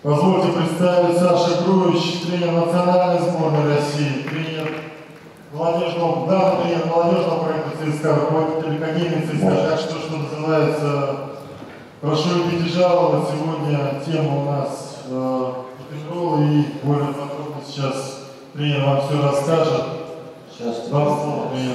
Позвольте представить Саша Груевич, тренер национальной сборной России, тренер молодежного проекта ЦСКА, руководитель академии ЦСКА, так что называется, прошу любить и жаловать. Сегодня тема у нас рок-н-ролл, и более подробно сейчас тренер вам все расскажет. Сейчас вам слово, тренер.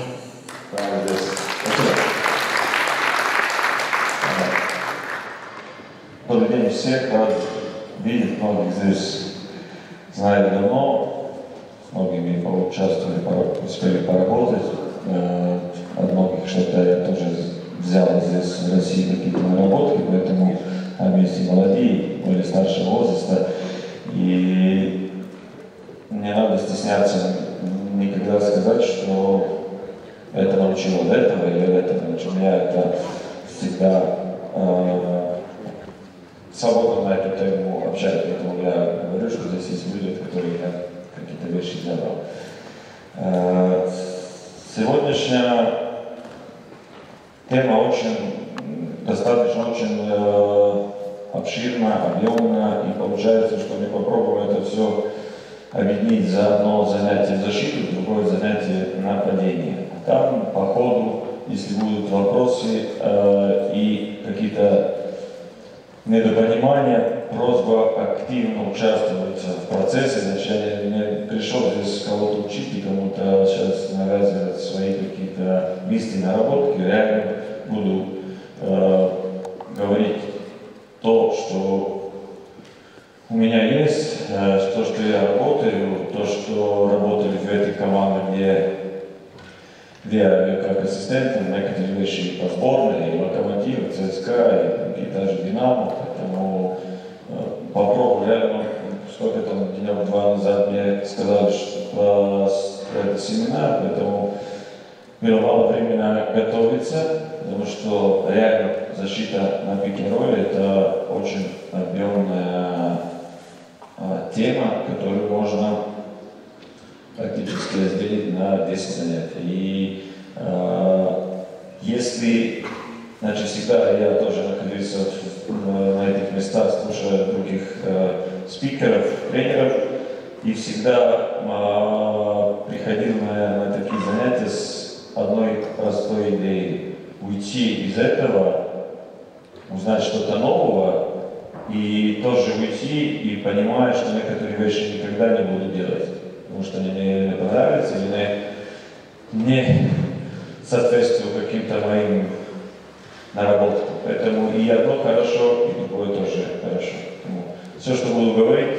Добрый день всех, рад видеть, многих здесь знали давно, с многими поучаствовали, успели поработать, от многих что-то я тоже взял здесь в России какие-то наработки, поэтому там есть и молодые, более старшего возраста, и не надо стесняться никогда сказать, что это научил от этого или это научил меня, это всегда свободно на эту тему общаюсь, поэтому я говорю, что здесь есть люди, от которых я какие-то вещи взял. Сегодняшняя тема достаточно очень обширна, объемна, и получается, что мы попробуем это все объединить за одно занятие защиты, другое занятие нападения. Там по ходу, если будут вопросы и какие-то недопонимания, просьба активно участвовать в процессе. Значит, я не пришел здесь кого-то учить и кому-то сейчас навязывать свои какие-то мысли, наработки. Реально буду говорить то, что у меня есть, то, что я работаю, то, что работали в этой команде, где я как ассистент, некоторые вещи по сборной, Локомотив, ЦСКА, и даже Динамо, поэтому попробую. Реально, сколько там, денек два назад мне сказали, что это семинар, поэтому было мало времени готовиться, потому что реально защита на пик-н-ролле это очень объемная тема, которую можно практически разделить на 10 занятий. И если, значит, всегда я тоже находился на этих местах, слушая других спикеров, тренеров, и всегда приходил на такие занятия с одной простой идеей: уйти из этого, узнать что-то нового, и тоже уйти и понимать, что некоторые вещи никогда не буду делать, потому что они мне не понравятся или не соответствуют каким-то моим наработкам. Поэтому и одно хорошо, и другое тоже хорошо. Поэтому все, что буду говорить,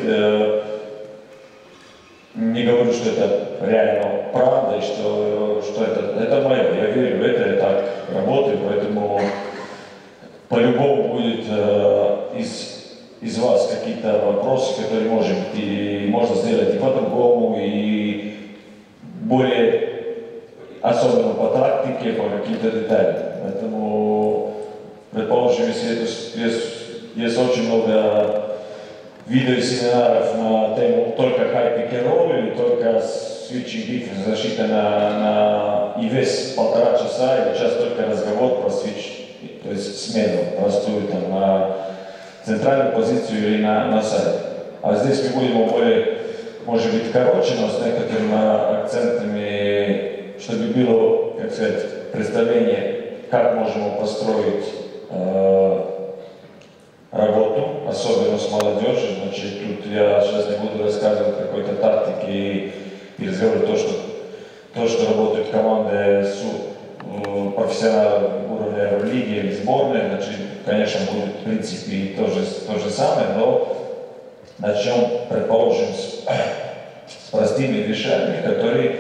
не говорю, что это реально правда, и что это мое. Я верю в это, я так работаю, поэтому по-любому будет из вас какие-то вопросы, которые можно сделать и по-другому, и более особенно по тактике, по каким-то деталям. Поэтому, предположим, если есть очень много видео и семинаров на тему только high pick and roll или только switching defense, защита и весь полтора часа или час только разговор про switch, то есть смену простую там на центральную позицию или на сайт. А здесь мы будем более, может быть, короче, но с некоторыми акцентами, чтобы было, как сказать, представление, как можем построить работу, особенно с молодежью. Значит, тут я сейчас не буду рассказывать какой-то тактики и разговаривать то, что работают команды с профессионалов уровня лиги или сборной. Значит, конечно, будет в принципе то же самое, но начнем, предположим, с простыми вещами, которые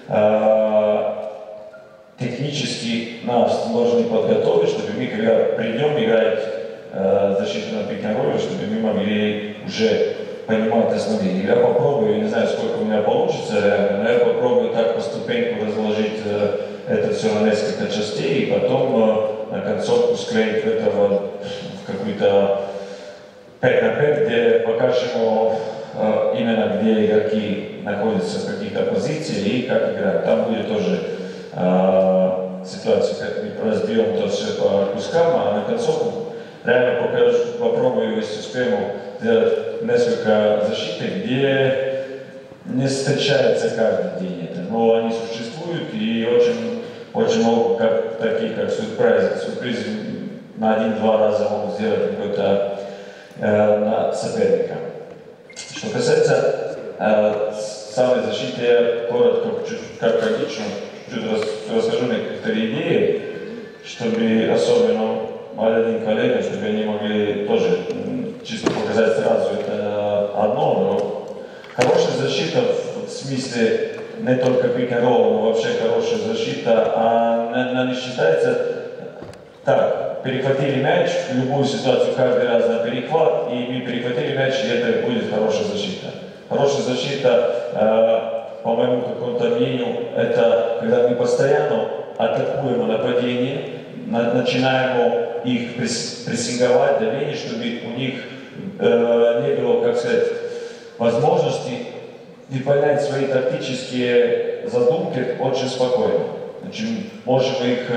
технически нас должны подготовить, чтобы мы, когда придем играть защиту на пик-н-ролле, чтобы мы могли уже понимать основные. Я попробую, я не знаю, сколько у меня получится реально, но я попробую так по ступеньку разложить это все на несколько частей, и потом на концовку склеить это в какую-то 5 на 5, где покажем именно где игроки находятся в каких-то позициях и как играют. Там будет тоже ситуация, как мы разберем то все по кускам, а на концовку реально попробую, если успеем, сделать несколько защит, где не встречается каждый день это, но они существуют и очень много таких, как сюрпризы на 1-2 раза могут сделать какой-то на соперника. Что касается самой защиты, я коротко, как логично, чуть расскажу некоторые идеи, чтобы особенно молодым коллегам, чтобы они могли тоже чисто показать сразу это одно, но хорошая защита в смысле не только пик-н-ролл, но вообще хорошая защита, она не считается так, перехватили мяч, в любую ситуацию каждый раз на перехват, и мы перехватили мяч, и это будет хорошая защита. Хорошая защита, по моему какому-то мнению, это когда мы постоянно атакуем нападение, начинаем их прессинговать, давление, чтобы у них не было, как сказать, возможности выполнять свои тактические задумки очень спокойно. Значит, можем их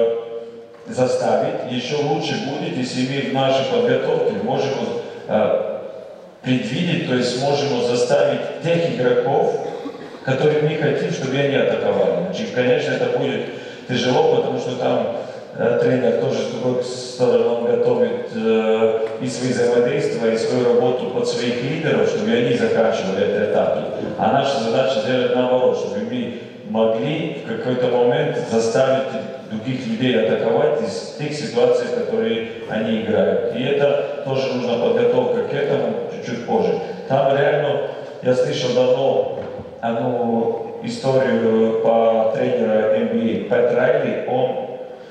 заставить. Еще лучше будет, если мы в нашей подготовке можем предвидеть, то есть можем заставить тех игроков, которые мы хотим, чтобы они атаковали. Значит, конечно, это будет тяжело, потому что там тренер тоже с другой стороны готовит и свои взаимодействия, и свою работу под своих лидеров, чтобы они заканчивали эти этапы. А наша задача сделать наоборот, чтобы мы могли в какой-то момент заставить других людей атаковать из тех ситуаций, в которые они играют. И это тоже нужна подготовка к этому чуть-чуть позже. Там реально, я слышал давно одну историю по тренеру NBA Пэт Райли. Он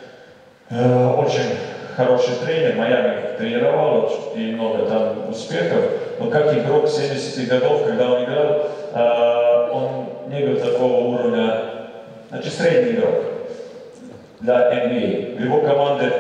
очень хороший тренер, Майами тренировал, и много там успехов. Но как игрок 70-х годов, когда он играл, он не был такого уровня, значит, средний игрок для NBA. В его команде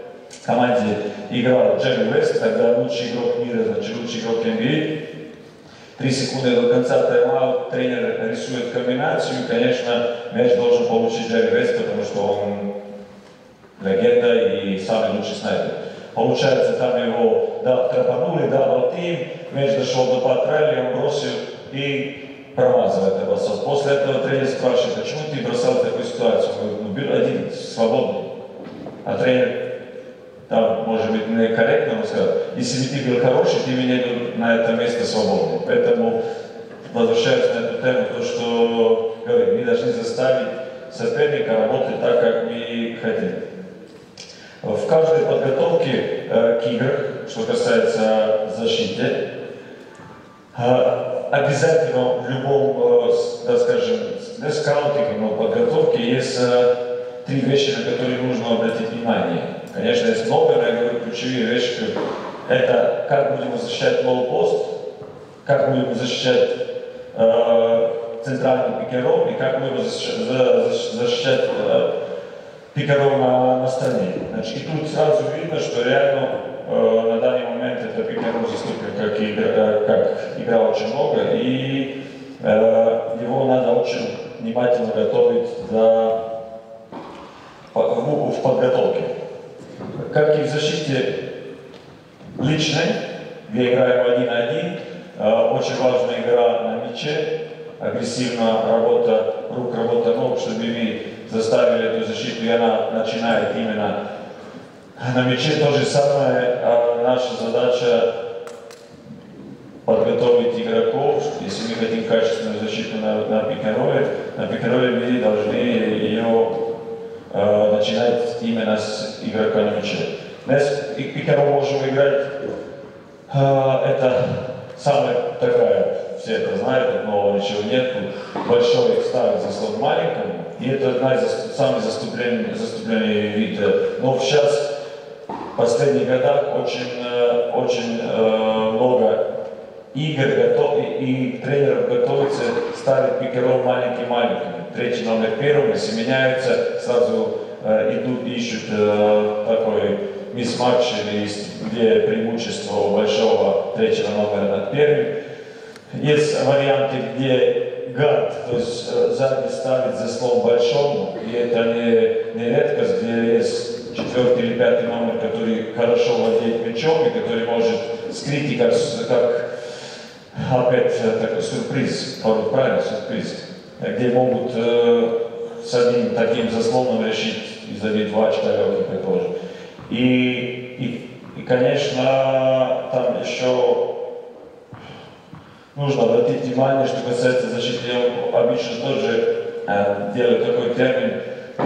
играл Джерри Вест, тогда лучший игрок мира, значит, лучший игрок NBA. 3 секунды до конца тайм-аут тренер рисует комбинацию, и, конечно, мяч должен получить Джерри Вест, потому что он легенда и самый лучший снайпер. Получается, там его тропанули, дабл тим, мяч дошел до Патрелли, он бросил и промазывает это бросок. После этого тренер спрашивает, почему ты бросал в такую ситуацию? Он говорит, был один, свободный. А тренер, там, может быть, некорректно, но сказал, если бы ты был хороший, ты бы не был на это место свободный. Поэтому, возвращаясь на эту тему, то, что говорит, мы должны заставить соперника работать так, как мы хотим. В каждой подготовке к играм, что касается защиты, обязательно в любом, да, скажем, не скаутинге, но подготовке есть 3 вещи, на которые нужно обратить внимание. Конечно, есть много, но я говорю ключевые вещи. Это как будем защищать лоу-пост, как будем защищать центральный пик-н-ролл и как будем защищать пик-н-ролл на стороне. Значит, и тут сразу видно, что реально на данный момент это пик-н-ролл заступен как игра очень много, и его надо очень внимательно готовить в подготовке. Как и в защите личной, где играем 1-1, очень важная игра на мяче, агрессивная работа рук, работа ног, чтобы мы заставили эту защиту, и она начинает именно на мяче. То же самое, наша задача подготовить игроков, если мы хотим качественную защиту на пик-н-ролле, мы должны ее начинать именно с игрока на мяче. И пик-н-ролл можем играть, это самая такая, все это знают, но ничего нет, большой ставит заслон маленькому, и это одна из самых заступлений вида. Но сейчас, в последних годах, очень много игр и тренеров готовится ставить пик-н-ролл маленький-маленький. Третий номер первым, если меняются, сразу идут, ищут такой мисс-матч, где преимущество у большого третьего номера над первым. Есть варианты, где гард, то есть сзади ставит заслон большому, и это не редкость, где есть 4-й или 5-й номер, который хорошо владеет мячом и который может скрыть, как опять такой сюрприз, правильный сюрприз, где могут с одним таким заслоном решить и забить 2 очка легких тоже. И, конечно, там еще нужно обратить внимание, что касается защиты. Я обычно тоже делаю такой термин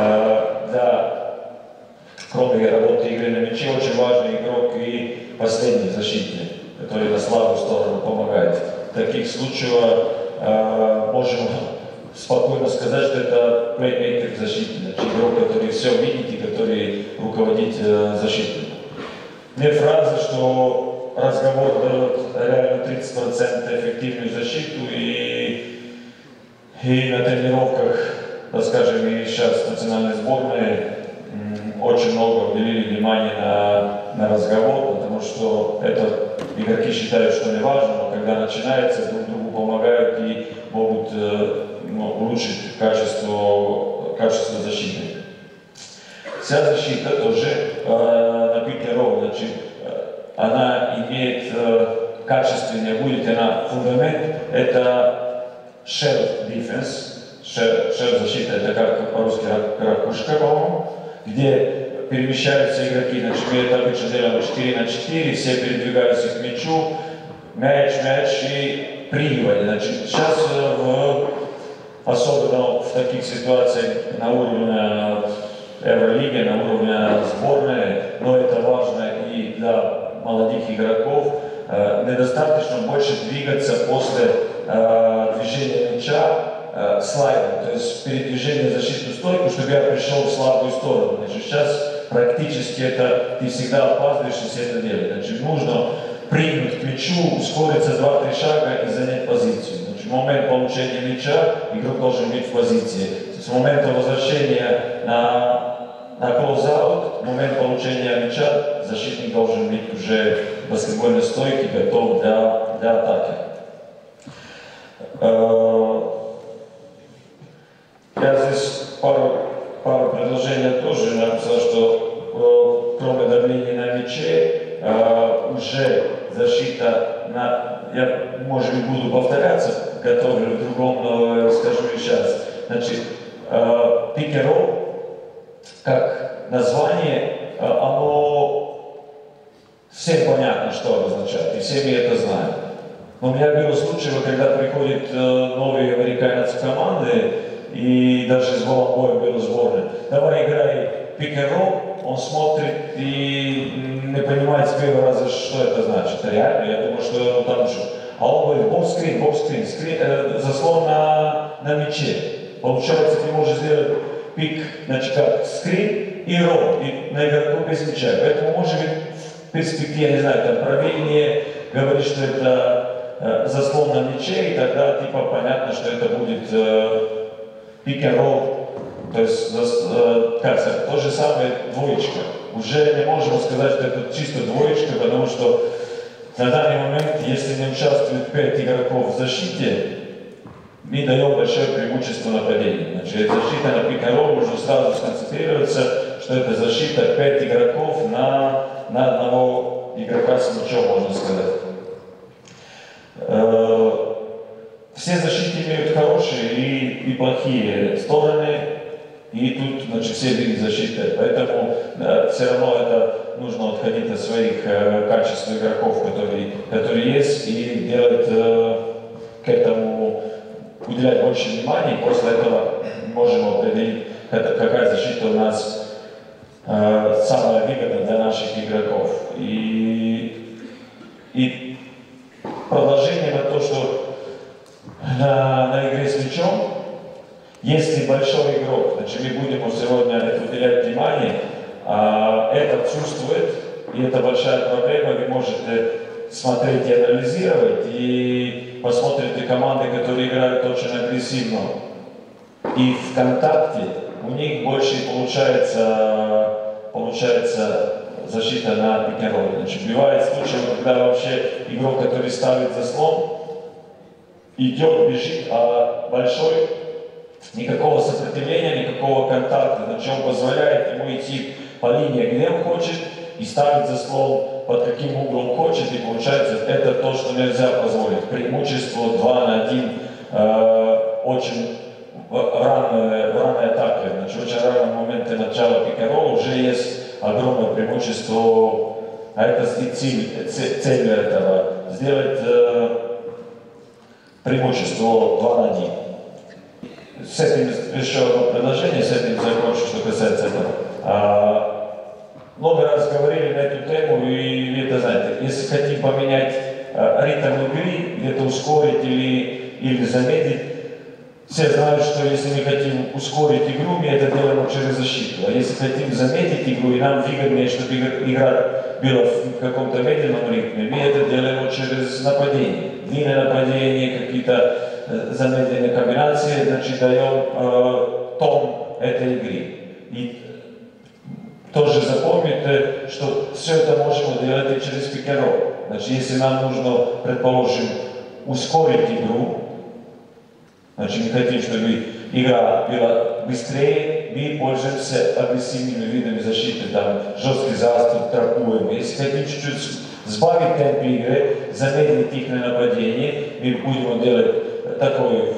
кроме работы игры на мяче, очень важный игрок и последний защитник, который на слабую сторону помогает. В таких случаях можем спокойно сказать, что это плеймейкер защитник, игрок, который все видит и который руководит защитой. Нет фразы, что разговор дает реально 30% эффективную защиту, и на тренировках, так скажем, и сейчас в национальной сборной очень много уделили внимания на разговор, потому что это игроки считают, что не важно, но когда начинается, друг другу помогают и могут улучшить качество защиты. Вся защита тоже на пик-н-ролл, значит, она имеет качественнее будет, она фундамент, это shell defense, shell защита, это как по-русски ракушка, по-моему, где перемещаются игроки, значит, мы это обычно делаем 4 на 4, все передвигаются к мячу, мяч и принимание. Значит, сейчас особенно в таких ситуациях на уровне Евролиги, на уровне сборной, но это важно и для молодых игроков, недостаточно больше двигаться после движения мяча слайдом, то есть передвижение в защитную стойку, чтобы я пришел в слабую сторону. Значит, сейчас практически это ты всегда опаздываешь, если это делать. Значит, нужно прыгнуть к мячу, ускориться 2-3 шага и занять позицию. Значит, в момент получения мяча игрок должен быть в позиции. С момента возвращения на клоуз-аут, в момент получения мяча защитник должен быть уже в баскетбольной стойке, готов для атаки. Я здесь пару предложений тоже написал, что кроме давления на мяче, уже защита я, может быть, буду повторяться, готовлю в другом, но скажу и сейчас. Значит, пик-н-ролл, как название, оно всем понятно, что обозначает, и все мы это знаем. Но у меня было случаи, когда приходят новые американцы команды, и даже с голым боем было сборной. Давай играй пик-н-ролл, он смотрит и не понимает с первого раза, что это значит. Реально, я думаю, что там что. А он говорит, бокс-скрин, заслон на мяче. Получается, ты можешь сделать пик, значит, как скрин и ролл, и на игроку без мяча. Поэтому, может быть, в перспективе, не знаю, там правильнее говорить, что это заслон на мяче, и тогда типа понятно, что это будет пик-н-ролл, то есть как сказать, то же самое двоечка. Уже не можем сказать, что это чисто двоечка, потому что на данный момент, если не участвует 5 игроков в защите, мы даем большое преимущество нападению. Значит, защита на пик-н-ролл, нужно сразу сконцентрироваться, что это защита 5 игроков на одного игрока с мячом, можно сказать. Все защиты имеют хорошие и плохие стороны, и тут, значит, все виды защиты. Поэтому все равно это нужно отходить от своих качеств игроков, которые есть, и делать к этому, уделять больше внимания. После этого можем определить, какая защита у нас самая выгодная для наших игроков. И продолжение на то, что на игре с мячом, если большой игрок, значит, мы будем сегодня уделять внимание, это отсутствует, и это большая проблема, вы можете смотреть и анализировать, и посмотрите команды, которые играют очень агрессивно, и в контакте у них больше получается защита на пик-н-ролле. Значит, бывает случаи, когда вообще игрок, который ставит заслон, идет, бежит, а большой, никакого сопротивления, никакого контакта, значит, он позволяет ему идти по линии, где он хочет, и ставить заслон под каким углом хочет, и получается, это то, что нельзя позволить. преимущество 2-1 очень в ранной атаке, значит, в очень ранном моменте начала пик-н-ролла уже есть огромное преимущество, а это и цель этого, сделать преимущество 2-1. С этим еще одно предложение, с этим закончу, что касается этого. Много раз говорили на эту тему, и вы это знаете, если хотим поменять ритм игры, где-то ускорить или замедлить, все знают, что если мы хотим ускорить игру, мы это делаем через защиту. А если хотим замедлить игру, и нам выгоднее, чтобы игра была в каком-то медленном ритме, мы это делаем через нападение. Длинное нападение, какие-то замедленные комбинации, значит, даем тон этой игры. И тоже запомните, что все это можем делать и через пик-н-ролл. Значит, если нам нужно, предположим, ускорить игру, значит, мы хотим, чтобы игра была быстрее, мы пользуемся агрессивными видами защиты, там, жесткий заступ, тракуем. Если хотим чуть-чуть сбавить темп игры, замедлить их на нападение, мы будем делать такое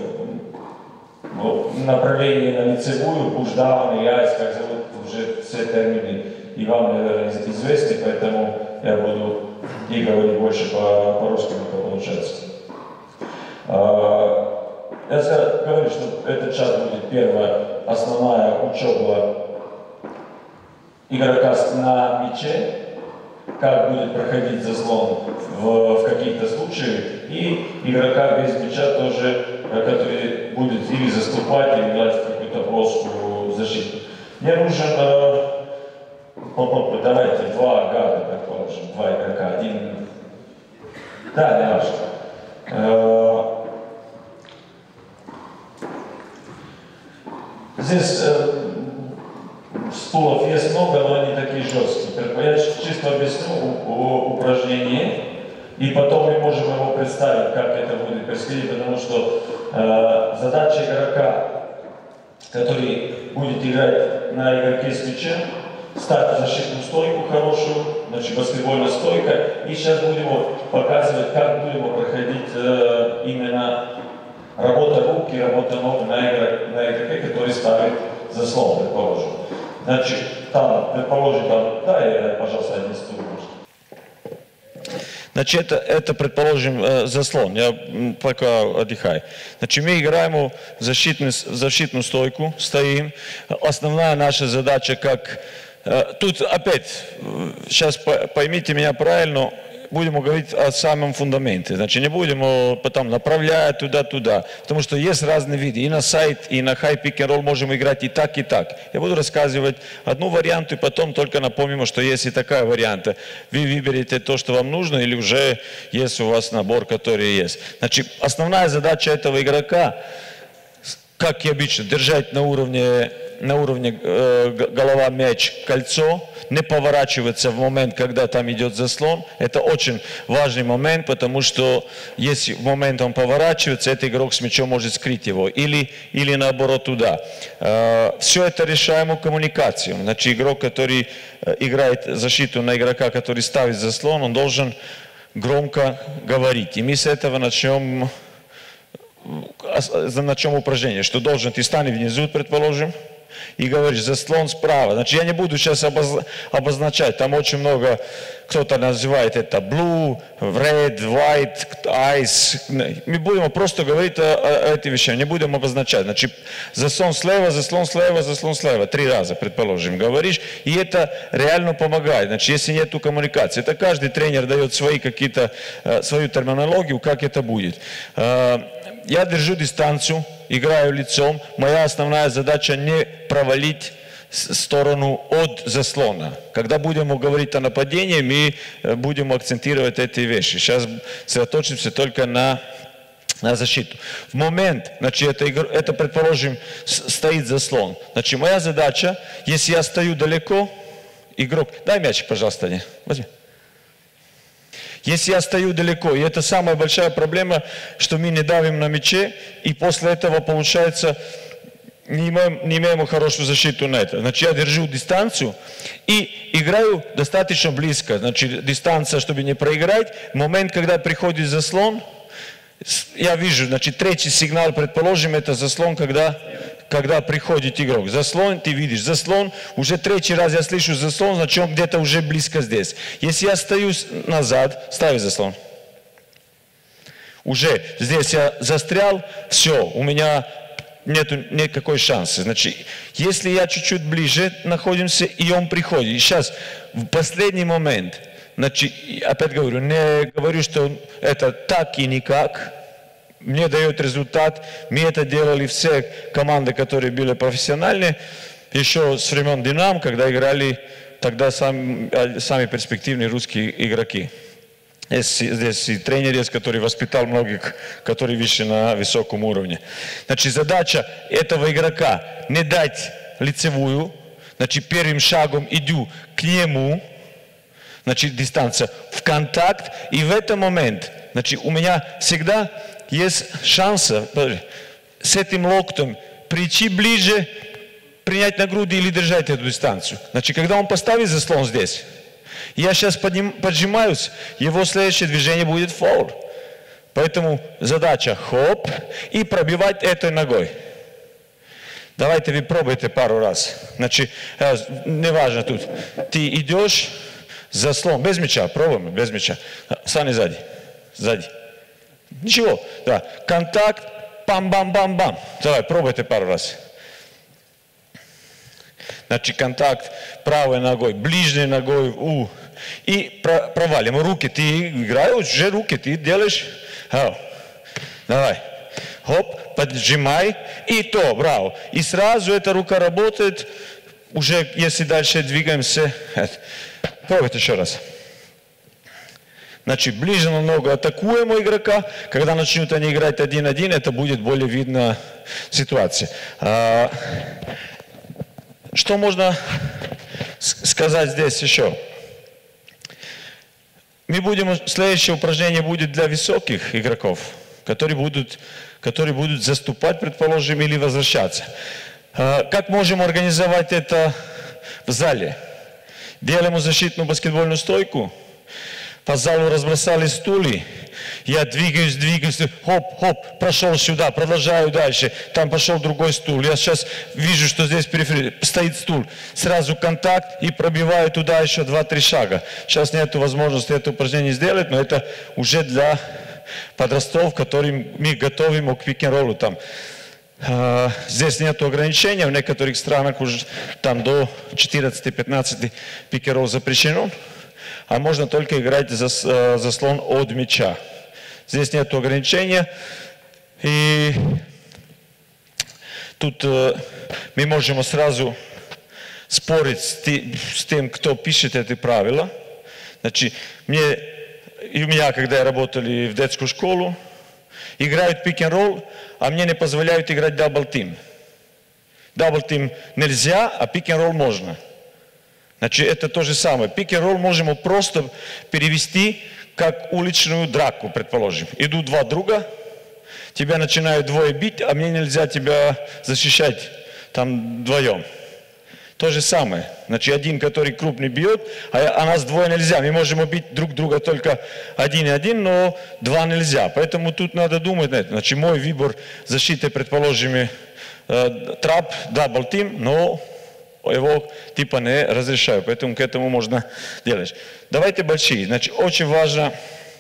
направление на лицевую, пушдаун, яйц, как зовут, уже все термины и вам, наверное, известны, поэтому я буду и говорить больше по-русски, как получается. Я говорю, что этот час будет первая основная учеба игрока на мяче, как будет проходить заслон в каких-то случаях, и игрока без мяча тоже, который будет или заступать, или играть в какую-то плоскую защиту. Мне нужен, давайте, два гада, предположим, два игрока, один, да, не важно. Здесь стулов есть много, но они такие жесткие. Я чисто объясню упражнение, и потом мы можем его представить, как это будет происходить, потому что задача игрока, который будет играть на игроке с мячом, ставить защитную стойку хорошую, значит, баскетбольная стойка, и сейчас будем показывать, как будем проходить именно работа рук и работа ног на игроке, который ставит заслон, предположим. Значит, там, предположим, там, да, пожалуйста, один стул. Значит, это, предположим, заслон. Я пока отдыхаю. Значит, мы играем в защитную стойку, стоим. Основная наша задача, как... Тут опять, сейчас поймите меня правильно, будем говорить о самом фундаменте. Значит, не будем потом направлять туда-туда. Потому что есть разные виды. И на сайт, и на high pick and roll можем играть и так, и так. Я буду рассказывать одну варианту, и потом только напомним, что есть и такая варианта. Вы выберете то, что вам нужно, или уже есть у вас набор, который есть. Значит, основная задача этого игрока, как и обычно, держать на уровне голова, мяч, кольцо, не поворачиваться в момент, когда там идет заслон. Это очень важный момент, потому что если в момент он поворачивается, этот игрок с мячом может скрыть его. Или наоборот туда. Все это решаемо коммуникацией. Значит, игрок, который играет защиту на игрока, который ставит заслон, он должен громко говорить. И мы с этого начнем упражнение, что должен ты стань внизу, предположим, и говоришь, заслон справа. Значит, я не буду сейчас обозначать, там очень много, кто-то называет это blue, red, white, ice. Мы будем просто говорить о этих вещах, не будем обозначать. Значит, заслон слева, заслон слева, заслон слева. 3 раза, предположим, говоришь, и это реально помогает. Значит, если нету коммуникации, это каждый тренер дает свою терминологию, как это будет. Я держу дистанцию, играю лицом. Моя основная задача не провалить сторону от заслона. Когда будем говорить о нападении, мы будем акцентировать эти вещи. Сейчас сосредоточимся только на защиту. В момент, значит, это предположим, стоит заслон. Значит, моя задача, если я стою далеко, игрок, дай мячик, пожалуйста, не, возьми. Если я стою далеко, и это самая большая проблема, что мы не давим на мяче, и после этого, получается, не имеем хорошую защиту на это. Значит, я держу дистанцию и играю достаточно близко. Значит, дистанция, чтобы не проиграть. Момент, когда приходит заслон, Я вижу, значит, третий сигнал, предположим, это заслон, когда приходит игрок. Заслон, ты видишь, заслон, уже третий раз я слышу заслон, значит, он где-то уже близко здесь. Если я стою назад, ставь заслон. Уже здесь я застрял, все, у меня нету никакой шанса. Значит, если я чуть-чуть ближе находимся, и он приходит. И сейчас, в последний момент, значит, опять говорю, не говорю, что это так и никак. Мне дает результат. Мы это делали все команды, которые были профессиональные, еще с времен Динамо, когда играли тогда сами перспективные русские игроки. Здесь и тренер есть, который воспитал многих, которые вышли на высоком уровне. Значит, задача этого игрока не дать лицевую. Значит, первым шагом иду к нему. Значит, дистанция в контакт. И в этот момент, значит, у меня всегда есть шанс с этим локтем прийти ближе, принять на груди или держать эту дистанцию. Значит, когда он поставит заслон здесь, я сейчас поджимаюсь, его следующее движение будет фаул. Поэтому задача хоп и пробивать этой ногой. Давайте вы пробуйте пару раз. Значит, неважно тут. Ты идешь, заслон, без мяча, пробуем, без мяча. Стань сзади, сзади. Ничего, да. Контакт, пам-бам-бам-бам. Давай, пробуйте пару раз. Значит, контакт правой ногой, ближней ногой, и провалим. Руки, ты играешь, уже руки ты делаешь. Давай. Хоп, поджимай, и то, браво. И сразу эта рука работает, уже если дальше двигаемся. Пробуйте еще раз. Значит, ближе намного атакуем у игрока. Когда начнут они играть 1-1, это будет более видна ситуация. Что можно сказать здесь еще? Мы будем, следующее упражнение будет для высоких игроков, которые будут заступать, предположим, или возвращаться. Как можем организовать это в зале? Делаем защитную баскетбольную стойку. По залу разбросали стулья. Я двигаюсь, хоп, прошел сюда, продолжаю дальше. Там пошел другой стул. Я сейчас вижу, что здесь периферия, стоит стул. Сразу контакт и пробиваю туда еще 2-3 шага. Сейчас нет возможности это упражнение сделать, но это уже для подростков, которым мы готовим к пик-н-роллу. Там здесь нет ограничения. В некоторых странах уже там до 14-15 пик-н-ролл запрещено. А можно только играть заслон от мяча. Здесь нет ограничения. И тут мы можем сразу спорить с тем, кто пишет эти правила. Значит, у меня, когда я работали в детскую школу, играют пик-н-ролл, а мне не позволяют играть дабл-тим. Дабл-тим нельзя, а пик-н-ролл можно. Значит, это то же самое. Пик-н-ролл можем просто перевести как уличную драку, предположим. Идут два друга, тебя начинают двое бить, а мне нельзя тебя защищать там вдвоем. То же самое. Значит, один, который крупный бьет, а нас двое нельзя. Мы можем убить друг друга только 1-1, но 2 нельзя. Поэтому тут надо думать на это. Значит, мой выбор защиты, предположим, трап, дабл-тим, но его типа не разрешаю, поэтому к этому можно делать. Давайте большие. Значит, очень важна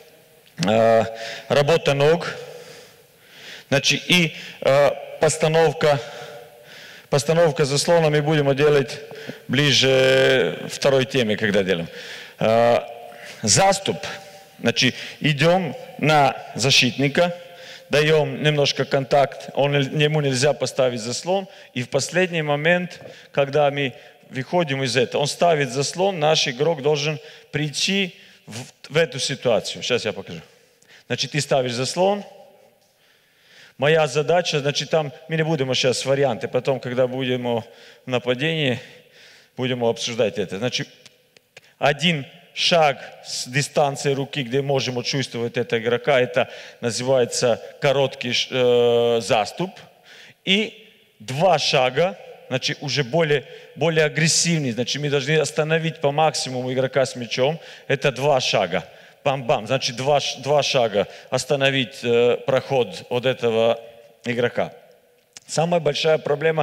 работа ног. Значит, и постановка заслона мы будем делать ближе второй теме, когда делаем. Заступ. Значит, идем на защитника. Даем немножко контакт, ему нельзя поставить заслон. И в последний момент, когда мы выходим из этого, он ставит заслон, наш игрок должен прийти в эту ситуацию. Сейчас я покажу. Значит, ты ставишь заслон. Моя задача, значит, там мы не будем сейчас варианты, потом, когда будем в нападении, будем обсуждать это. Значит, один шаг с дистанции руки, где можем чувствовать этого игрока, это называется короткий заступ. И 2 шага, значит, уже более агрессивный. Значит, мы должны остановить по максимуму игрока с мячом. Это 2 шага. бам-бам, значит два шага остановить проход от этого игрока. Самая большая проблема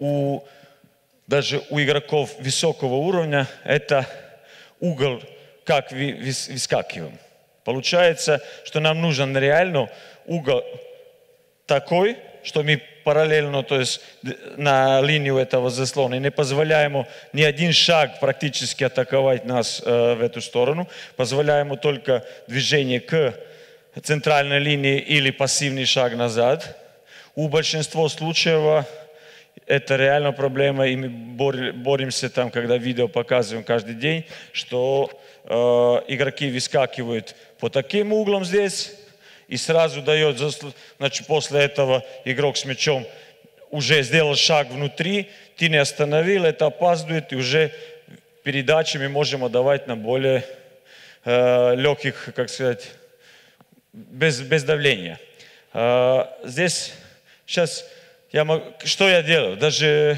даже у игроков высокого уровня – это угол, как выскакиваем. Получается, что нам нужен реально угол такой, что мы параллельно, то есть на линию этого заслона, и не позволяем ему ни один шаг практически атаковать нас в эту сторону, позволяем ему только движение к центральной линии или пассивный шаг назад. У большинства случаев это реально проблема, и мы боремся там, когда видео показываем каждый день, что игроки выскакивают по таким углам здесь, и сразу дает, значит, после этого игрок с мячом уже сделал шаг внутри, ты не остановил, это опаздывает, и уже передачи мы можем отдавать на более легких, как сказать, без давления. Здесь сейчас что я делаю? Даже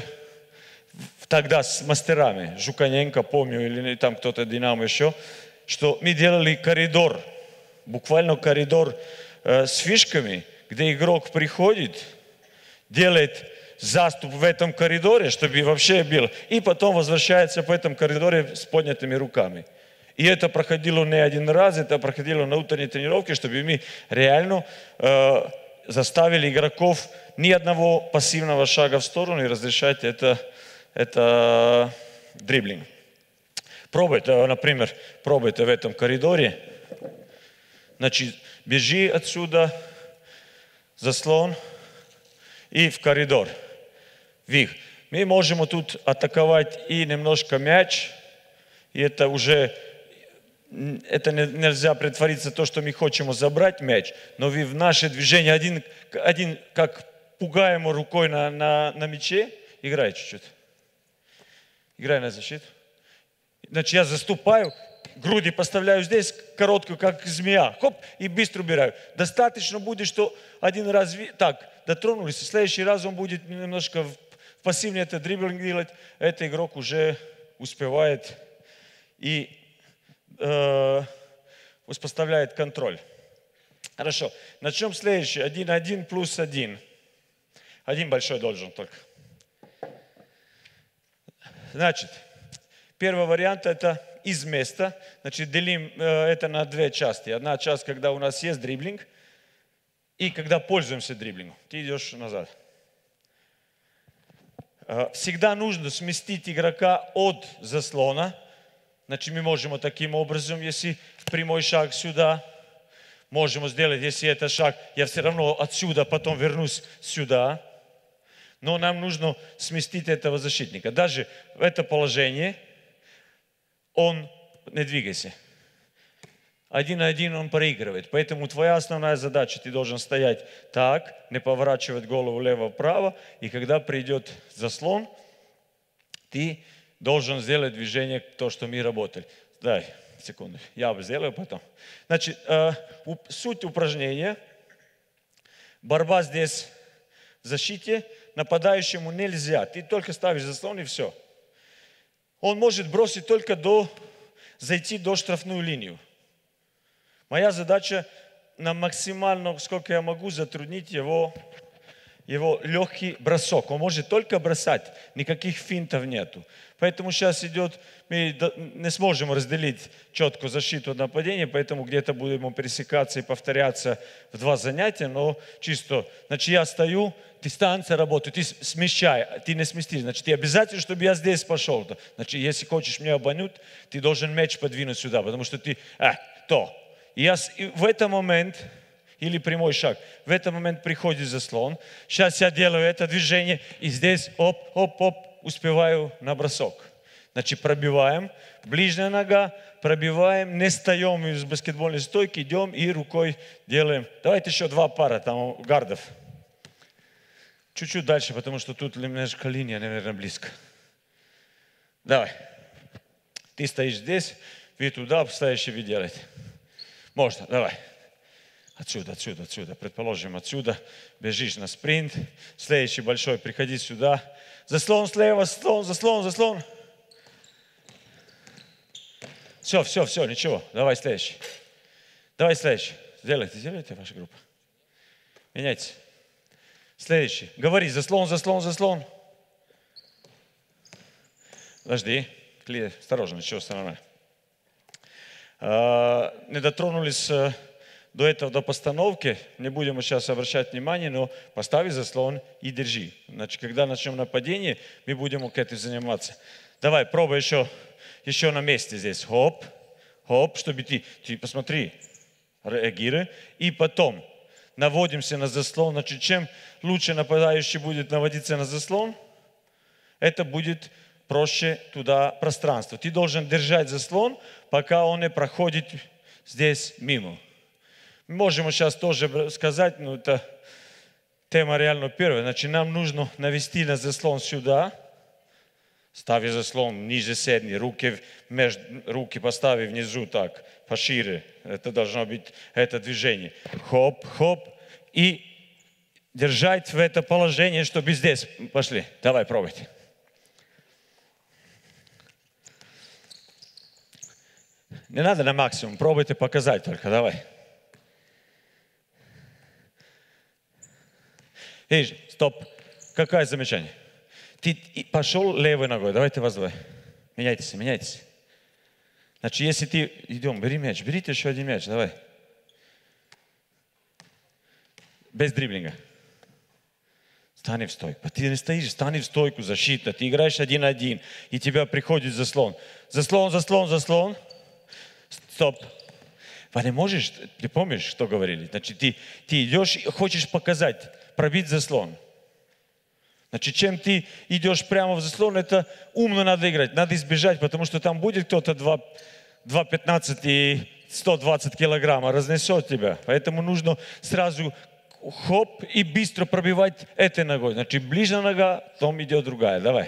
тогда с мастерами, Жуканенко, помню, или там кто-то Динамо еще, что мы делали коридор, буквально коридор с фишками, где игрок приходит, делает заступ в этом коридоре, чтобы вообще был, и потом возвращается по этом коридоре с поднятыми руками. И это проходило не один раз, это проходило на утренней тренировке, чтобы мы реально заставили игроков ни одного пассивного шага в сторону и разрешать это дриблинг. Пробуйте, например, пробуйте в этом коридоре. Значит, бежи отсюда, заслон и в коридор. Мы можем тут атаковать и немножко мяч, и это уже нельзя притвориться то, что мы хотим забрать мяч, но вы в наше движение один как пугаем рукой на мяче, играй чуть-чуть. Играй на защиту. Значит, я заступаю, груди поставляю здесь, короткую, как змея, хоп, и быстро убираю. Достаточно будет, что один раз так дотронулись, и в следующий раз он будет немножко пассивнее это дриблинг делать, этот игрок уже успевает и поставляет контроль. Хорошо, начнем следующее. 1-1 плюс 1. Один большой должен только. Значит, первый вариант это из места. Значит, делим это на две части. Одна часть, когда у нас есть дриблинг, и когда пользуемся дриблингом. Ты идешь назад. Всегда нужно сместить игрока от заслона. Значит, мы можем таким образом, если прямой шаг сюда, можем сделать, если это шаг, я все равно отсюда потом вернусь сюда. Но нам нужно сместить этого защитника. Даже в это положение он не двигайся. 1-1 он проигрывает. Поэтому твоя основная задача, ты должен стоять так, не поворачивать голову лево-вправо. И когда придет заслон, ты должен сделать движение, то, что мы работали. Дай секунду, я сделаю потом. Значит, суть упражнения. Борьба здесь в защите. Нападающему нельзя. Ты только ставишь заслон и все. Он может бросить только зайти до штрафную линию. Моя задача на максимально, сколько я могу, затруднить его легкий бросок. Он может только бросать, никаких финтов нету. Поэтому сейчас идет, мы не сможем разделить четко защиту от нападения, поэтому где-то будем пересекаться и повторяться в два занятия, но чисто, значит, я стою, дистанция работает, ты смещай, ты не сместишь, значит, ты обязательно, чтобы я здесь пошел. Значит, если хочешь меня обмануть, ты должен мяч подвинуть сюда, потому что ты, И в этот момент, или прямой шаг, в этот момент приходит заслон, сейчас я делаю это движение, и здесь, оп, успеваю на бросок. Значит, пробиваем, ближняя нога, пробиваем, не встаем из баскетбольной стойки, идем и рукой делаем. Давайте еще два пара там гардов. Чуть-чуть дальше, потому что тут немножко линия, наверное, близко. Давай. Ты стоишь здесь, вы туда, стоящий вы делаете. Можно, давай. Отсюда. Предположим, отсюда. Бежишь на спринт. Следующий большой, приходи сюда. Заслон слева, заслон. Все, ничего. Давай следующий. Давай следующий. Сделайте ваша группа. Меняйтесь. Следующий. Говори, заслон, заслон, заслон. Подожди. Осторожно, ничего, все нормально. Не дотронулись до этого, до постановки. Не будем сейчас обращать внимание, но постави заслон и держи. Значит, когда начнем нападение, мы будем этим заниматься. Давай, пробуй еще на месте здесь. Хоп, хоп, чтобы ты посмотри, реагируй. И потом наводимся на заслон. Значит, чем лучше нападающий будет наводиться на заслон, это будет проще туда пространство. Ты должен держать заслон, пока он не проходит здесь мимо. Мы можем сейчас тоже сказать, но это тема реально первая. Значит, нам нужно навести на заслон сюда. Стави заслон ниже седни, руки постави внизу так, пошире. Это должно быть это движение. Хоп, хоп. И держать в это положение, чтобы здесь пошли. Давай, пробуйте. Не надо на максимум, пробуйте показать только, давай. Эй, стоп. Какое замечание? Ты пошел левой ногой, давайте вас двое. Меняйтесь, меняйтесь. Значит, если ты... Идем, бери мяч, берите еще один мяч, давай. Без дриблинга. Стань в стойку. Ты не стоишь, стань в стойку, защита. Ты играешь 1-1, и тебя приходит заслон. Заслон, заслон, заслон. Стоп. Вы не можешь, ты помнишь, что говорили? Значит, ты идешь и хочешь показать, пробить заслон. Значит, чем ты идешь прямо в заслон, это умно надо играть, надо избежать, потому что там будет кто-то 2,15 и 120 килограмм, разнесет тебя. Поэтому нужно сразу хоп и быстро пробивать этой ногой. Значит, ближняя нога, потом идет другая. Давай.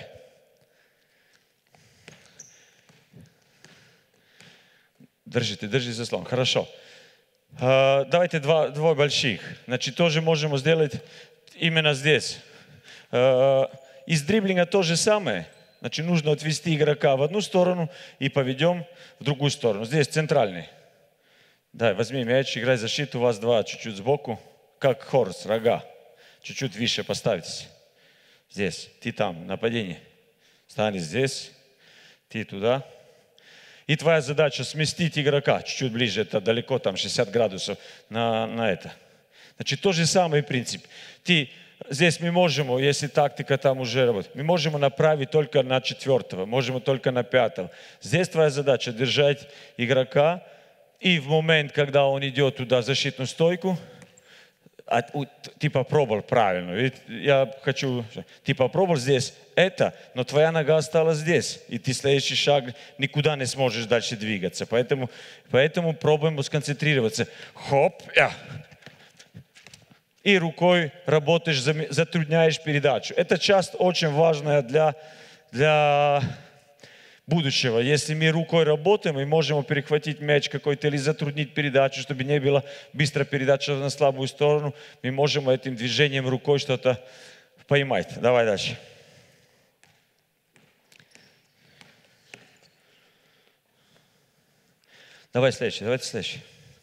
Держи заслон. Хорошо. Давайте двое больших. Значит, тоже можем сделать именно здесь. Из дриблинга то же самое. Значит, нужно отвести игрока в одну сторону и поведем в другую сторону. Здесь центральный. Да, возьми мяч, играй защиту. У вас два чуть-чуть сбоку. Как хорс, рога. Чуть-чуть выше поставьтесь. Здесь. Ты там, нападение. Стань здесь. Ты туда. И твоя задача сместить игрока чуть-чуть ближе. Это далеко, там 60 градусов на это. Значит, тот же самый принцип. Здесь мы можем, если тактика там уже работает, мы можем направить только на 4-го, можем только на 5-го. Здесь твоя задача держать игрока, и в момент, когда он идет туда в защитную стойку, ты попробовал правильно. Я хочу, ты попробовал здесь это, но твоя нога осталась здесь, и ты следующий шаг никуда не сможешь дальше двигаться. Поэтому пробуем сконцентрироваться. Хоп, и рукой работаешь, затрудняешь передачу. Эта часть очень важная для будущего. Если мы рукой работаем, мы можем перехватить мяч какой-то или затруднить передачу, чтобы не было быстро передача на слабую сторону. Мы можем этим движением рукой что-то поймать. Давай дальше. Давайте следующий.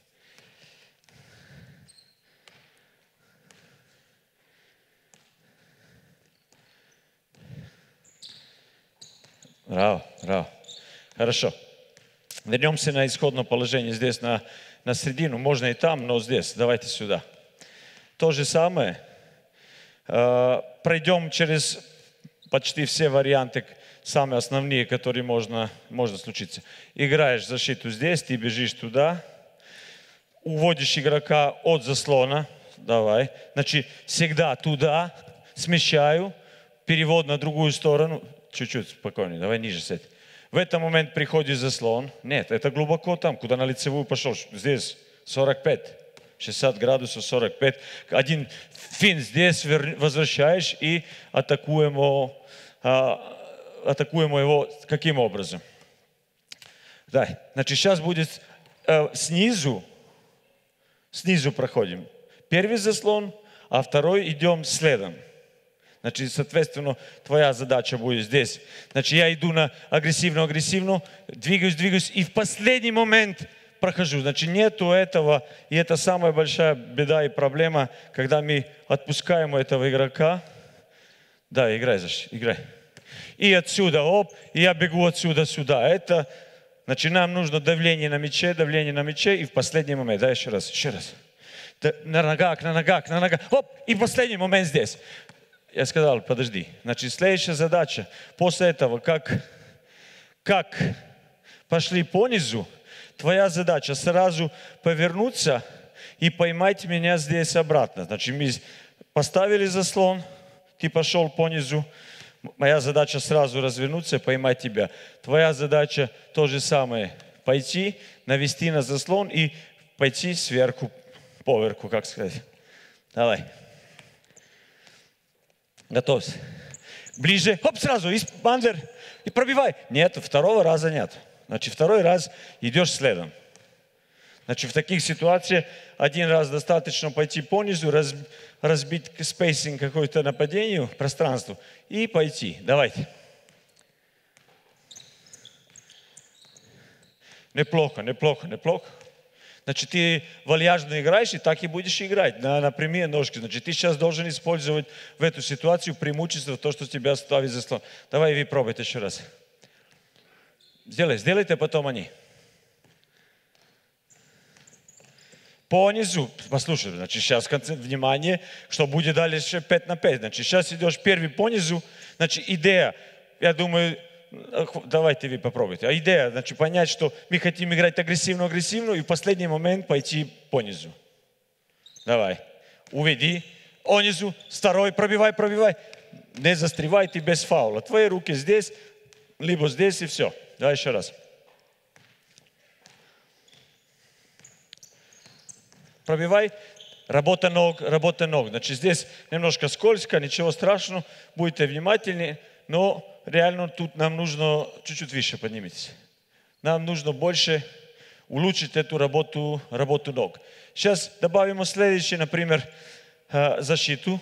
Браво. Хорошо. Вернемся на исходное положение здесь на середину. Можно и там, но здесь. Давайте сюда. То же самое. Пройдем через почти все варианты, самые основные, которые можно случиться. Играешь защиту здесь, ты бежишь туда. Уводишь игрока от заслона. Давай. Значит, всегда туда. Смещаю. Перевод на другую сторону. Чуть-чуть спокойнее, давай ниже сядь. В этот момент приходит заслон. Нет, это глубоко там, куда на лицевую пошел. Здесь 45, 60 градусов, 45. Один фин здесь возвращаешь и атакуем его каким образом? Да, значит, сейчас будет снизу проходим. Первый заслон, а второй идем следом. Значит, соответственно, твоя задача будет здесь. Значит, я иду на агрессивно, двигаюсь, и в последний момент прохожу. Значит, нету этого, и это самая большая беда и проблема, когда мы отпускаем этого игрока. Да, играй, играй. И отсюда, оп, и я бегу отсюда сюда. Это, значит, нам нужно давление на мяче, и в последний момент, да, еще раз. На ногах, оп, и в последний момент здесь. Я сказал, подожди. Значит, следующая задача, после этого, как пошли по низу, твоя задача сразу повернуться и поймать меня здесь обратно. Значит, мы поставили заслон, ты пошел по низу. Моя задача сразу развернуться и поймать тебя. Твоя задача то же самое. Пойти, навести на заслон и пойти сверху, поверху, как сказать. Давай. Готов. Ближе. Хоп, сразу. Бандер. И пробивай. Нет, второго раза нет. Значит, второй раз идешь следом. Значит, в таких ситуациях один раз достаточно пойти по низу, разбить спейсинг какое-то нападению, пространству и пойти. Давайте. Неплохо. Значит, ты вальяжно играешь и так и будешь играть на прямые ножки. Значит, ты сейчас должен использовать в эту ситуацию преимущество, то, что тебя ставит заслон. Давай вы пробуйте еще раз. Сделайте, потом они. По низу, послушай, значит, сейчас внимание, что будет дальше 5 на 5. Значит, сейчас идешь первый по низу, значит, идея, я думаю, давайте вы попробуйте. А идея, значит, понять, что мы хотим играть агрессивно, и в последний момент пойти по низу. Давай, уведи, по низу, второй, пробивай. Не застревай, ты без фаула. Твои руки здесь, либо здесь и все. Давай еще раз. Пробивай, работа ног. Значит, здесь немножко скользко, ничего страшного, будьте внимательнее, но реально тут нам нужно чуть-чуть выше поднимитесь. Нам нужно больше улучшить эту работу ног. Сейчас добавим следующее, например, защиту.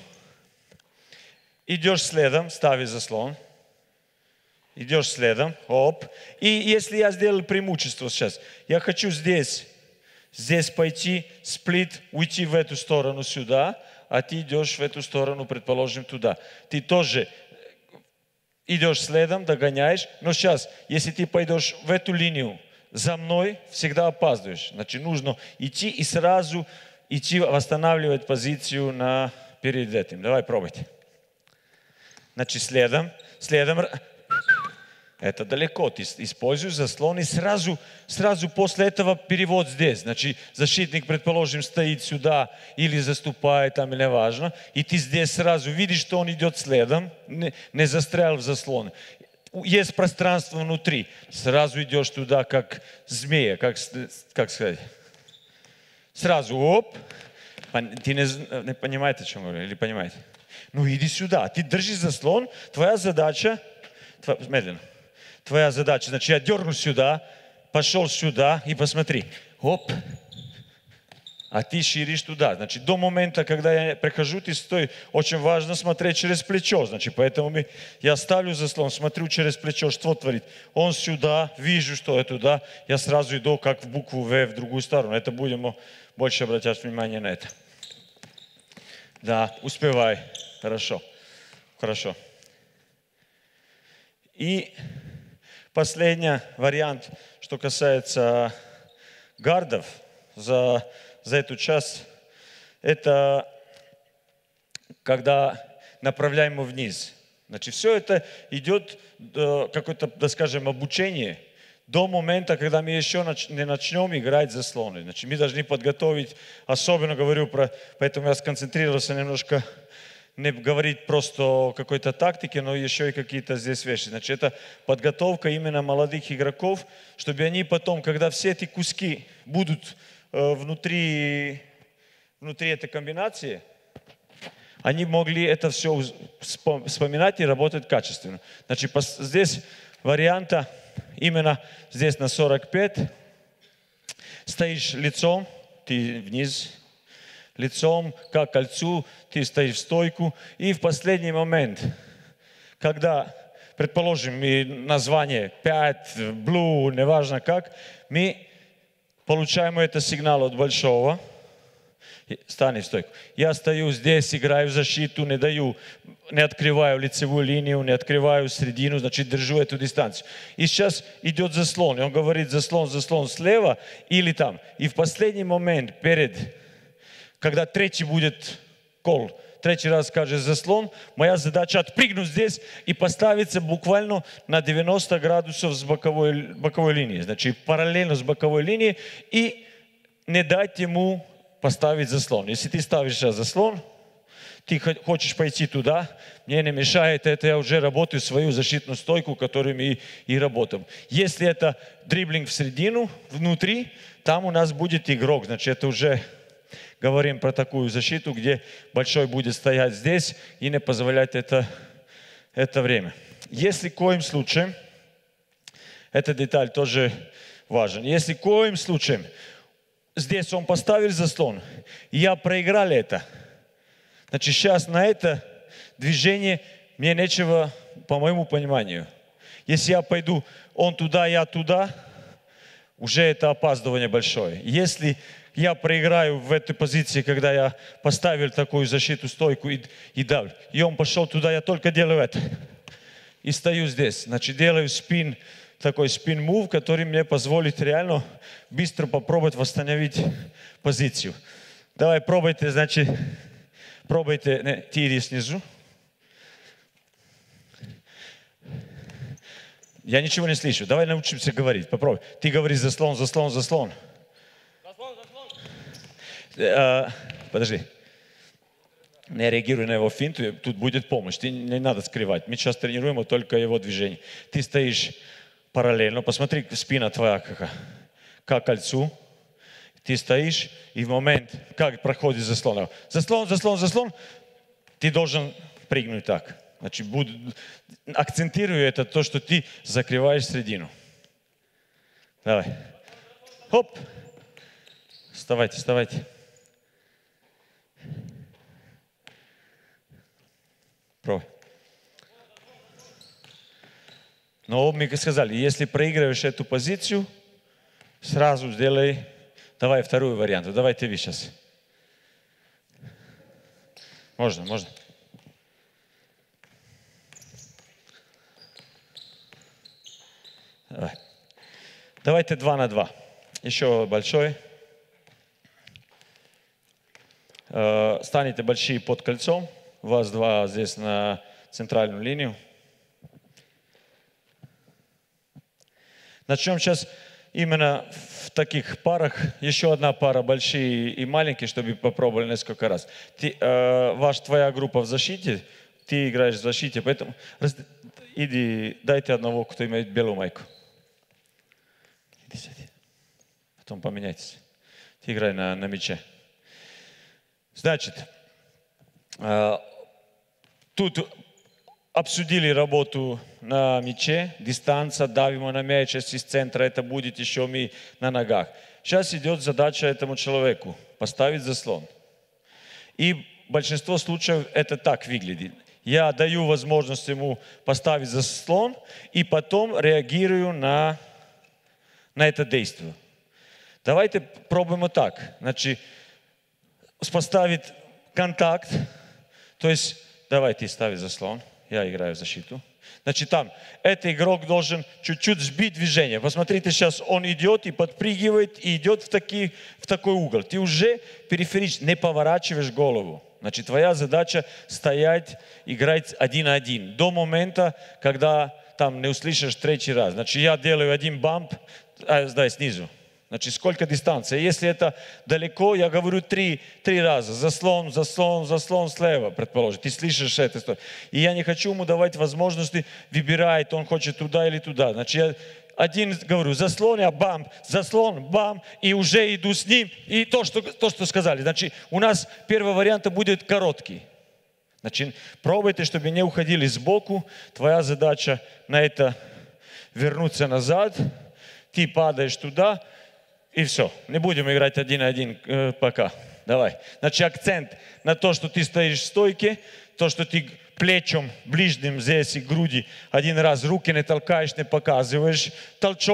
Идешь следом, ставишь заслон. Идешь следом, оп. И если я сделал преимущество сейчас, я хочу здесь пойти, сплит, уйти в эту сторону сюда, а ты идешь в эту сторону, предположим, туда. Ты тоже идешь следом, догоняешь, но сейчас, если ты пойдешь в эту линию за мной, всегда опаздываешь. Значит, нужно идти и сразу восстанавливать позицию перед этим. Давай пробуйте. Значит, следом. Это далеко. Ты используешь заслон и сразу после этого перевод здесь. Значит, защитник, предположим, стоит сюда или заступает там, или важно. И ты здесь сразу видишь, что он идет следом, не застрял в заслоне. Есть пространство внутри. Сразу идешь туда, как змея, как сказать. Сразу, оп. Ты не понимаете, о чем я говорю, или понимаете? Ну, иди сюда. Ты держи заслон. Твоя задача, медленно. Твоя задача, значит, я дерну сюда, пошел сюда и посмотри. Оп. А ты ширишь туда. Значит, до момента, когда я прихожу, ты стой. Очень важно смотреть через плечо. Значит, поэтому я ставлю заслон, смотрю через плечо, что творит. Он сюда, вижу, что это туда. Я сразу иду, как в букву В, в другую сторону. Это будем больше обращать внимание на это. Да, успевай. Хорошо. И последний вариант, что касается гардов за эту часть, это когда направляем его вниз. Значит, все это идет какое-то, да скажем, обучение до момента, когда мы еще не начнем играть заслоны. Значит, мы должны подготовить, особенно говорю поэтому я сконцентрировался немножко, не говорить просто о какой-то тактике, но еще и какие-то здесь вещи. Значит, это подготовка именно молодых игроков, чтобы они потом, когда все эти куски будут внутри этой комбинации, они могли это все вспоминать и работать качественно. Значит, здесь варианта именно здесь на 45. Стоишь лицом, ты вниз, лицом, как кольцу, ты стоишь в стойку. И в последний момент, когда, предположим, название 5, blue, неважно как, мы получаем это сигнал от большого. Стань в стойку. Я стою здесь, играю в защиту, не открываю лицевую линию, не открываю средину, значит, держу эту дистанцию. И сейчас идет заслон, и он говорит заслон слева или там. И в последний момент, когда третий будет кол, третий раз скажет заслон, моя задача отпрыгнуть здесь и поставиться буквально на 90 градусов с боковой линии. Значит, параллельно с боковой линией и не дать ему поставить заслон. Если ты ставишь сейчас заслон, ты хочешь пойти туда, мне не мешает это, я уже работаю свою защитную стойку, которую мы и работаем. Если это дриблинг в середину, внутри, там у нас будет игрок, значит, это уже говорим про такую защиту, где большой будет стоять здесь и не позволять это время. Если в коем случае, эта деталь тоже важна, если в коем случае здесь он поставил заслон, и я проиграл это, значит, сейчас на это движение мне нечего, по моему пониманию. Если я пойду, он туда, я туда, уже это опаздывание большое. Если я проиграю в этой позиции, когда я поставил такую защиту, стойку и давлю, и он пошел туда, я только делаю это. И стою здесь, значит, делаю такой спин-мув, который мне позволит реально быстро попробовать восстановить позицию. Давай, пробуйте, значит, тири снизу. Я ничего не слышу. Давай научимся говорить. Попробуй. Ты говоришь заслон. Заслон. Подожди. Не реагируй на его финту, тут будет помощь. Ты не надо скрывать. Мы сейчас тренируем только его движение. Ты стоишь параллельно. Посмотри, спина твоя как кольцу. Ты стоишь, и в момент, как проходит заслон. Заслон. Ты должен прыгнуть так. Значит, акцентирую это то, что ты закрываешь середину. Давай. Хоп. Вставайте. Пробуй. Но мы сказали, если проигрываешь эту позицию, сразу сделай, давай вторую варианту. Давайте вы сейчас. Можно. Давай. Давайте 2 на 2. Еще большой. Станете большие под кольцом. У вас два здесь на центральную линию. Начнем сейчас именно в таких парах. Еще одна пара, большие и маленькие, чтобы попробовали несколько раз. Твоя группа в защите, ты играешь в защите, поэтому иди, дайте одного, кто имеет белую майку. Иди сиди. Потом поменяйтесь. Ты играй на мяче. Значит, тут обсудили работу на мяче, дистанция, давим на мяч, если из центра это будет еще мы на ногах. Сейчас идет задача этому человеку поставить заслон. И большинство случаев это так выглядит. Я даю возможность ему поставить заслон и потом реагирую на это действие. Давайте пробуем вот так. Значит, поставить контакт, то есть давайте ставить заслон. Я играю в защиту. Значит, там, этот игрок должен чуть-чуть сбить движение. Посмотрите, сейчас он идет и подпрыгивает, и идет в такой угол. Ты уже периферически не поворачиваешь голову. Значит, твоя задача стоять, играть 1-1. До момента, когда там не услышишь третий раз. Значит, я делаю один бамп, снизу. Значит, сколько дистанция. Если это далеко, я говорю 3 раза. Заслон слева, предположим. Ты слышишь это. И я не хочу ему давать возможности выбирать, он хочет туда или туда. Значит, я один говорю, заслон, я бам, заслон, бам, и уже иду с ним. И то, что сказали. Значит, у нас первый вариант будет короткий. Значит, пробуйте, чтобы не уходили сбоку. Твоя задача на это вернуться назад. Ты падаешь туда. И все. Не будем играть 1-1 пока. Давай. Значит, акцент на то, что ты стоишь в стойке, то, что ты плечом ближним здесь и груди один раз руки не толкаешь, не показываешь толчок,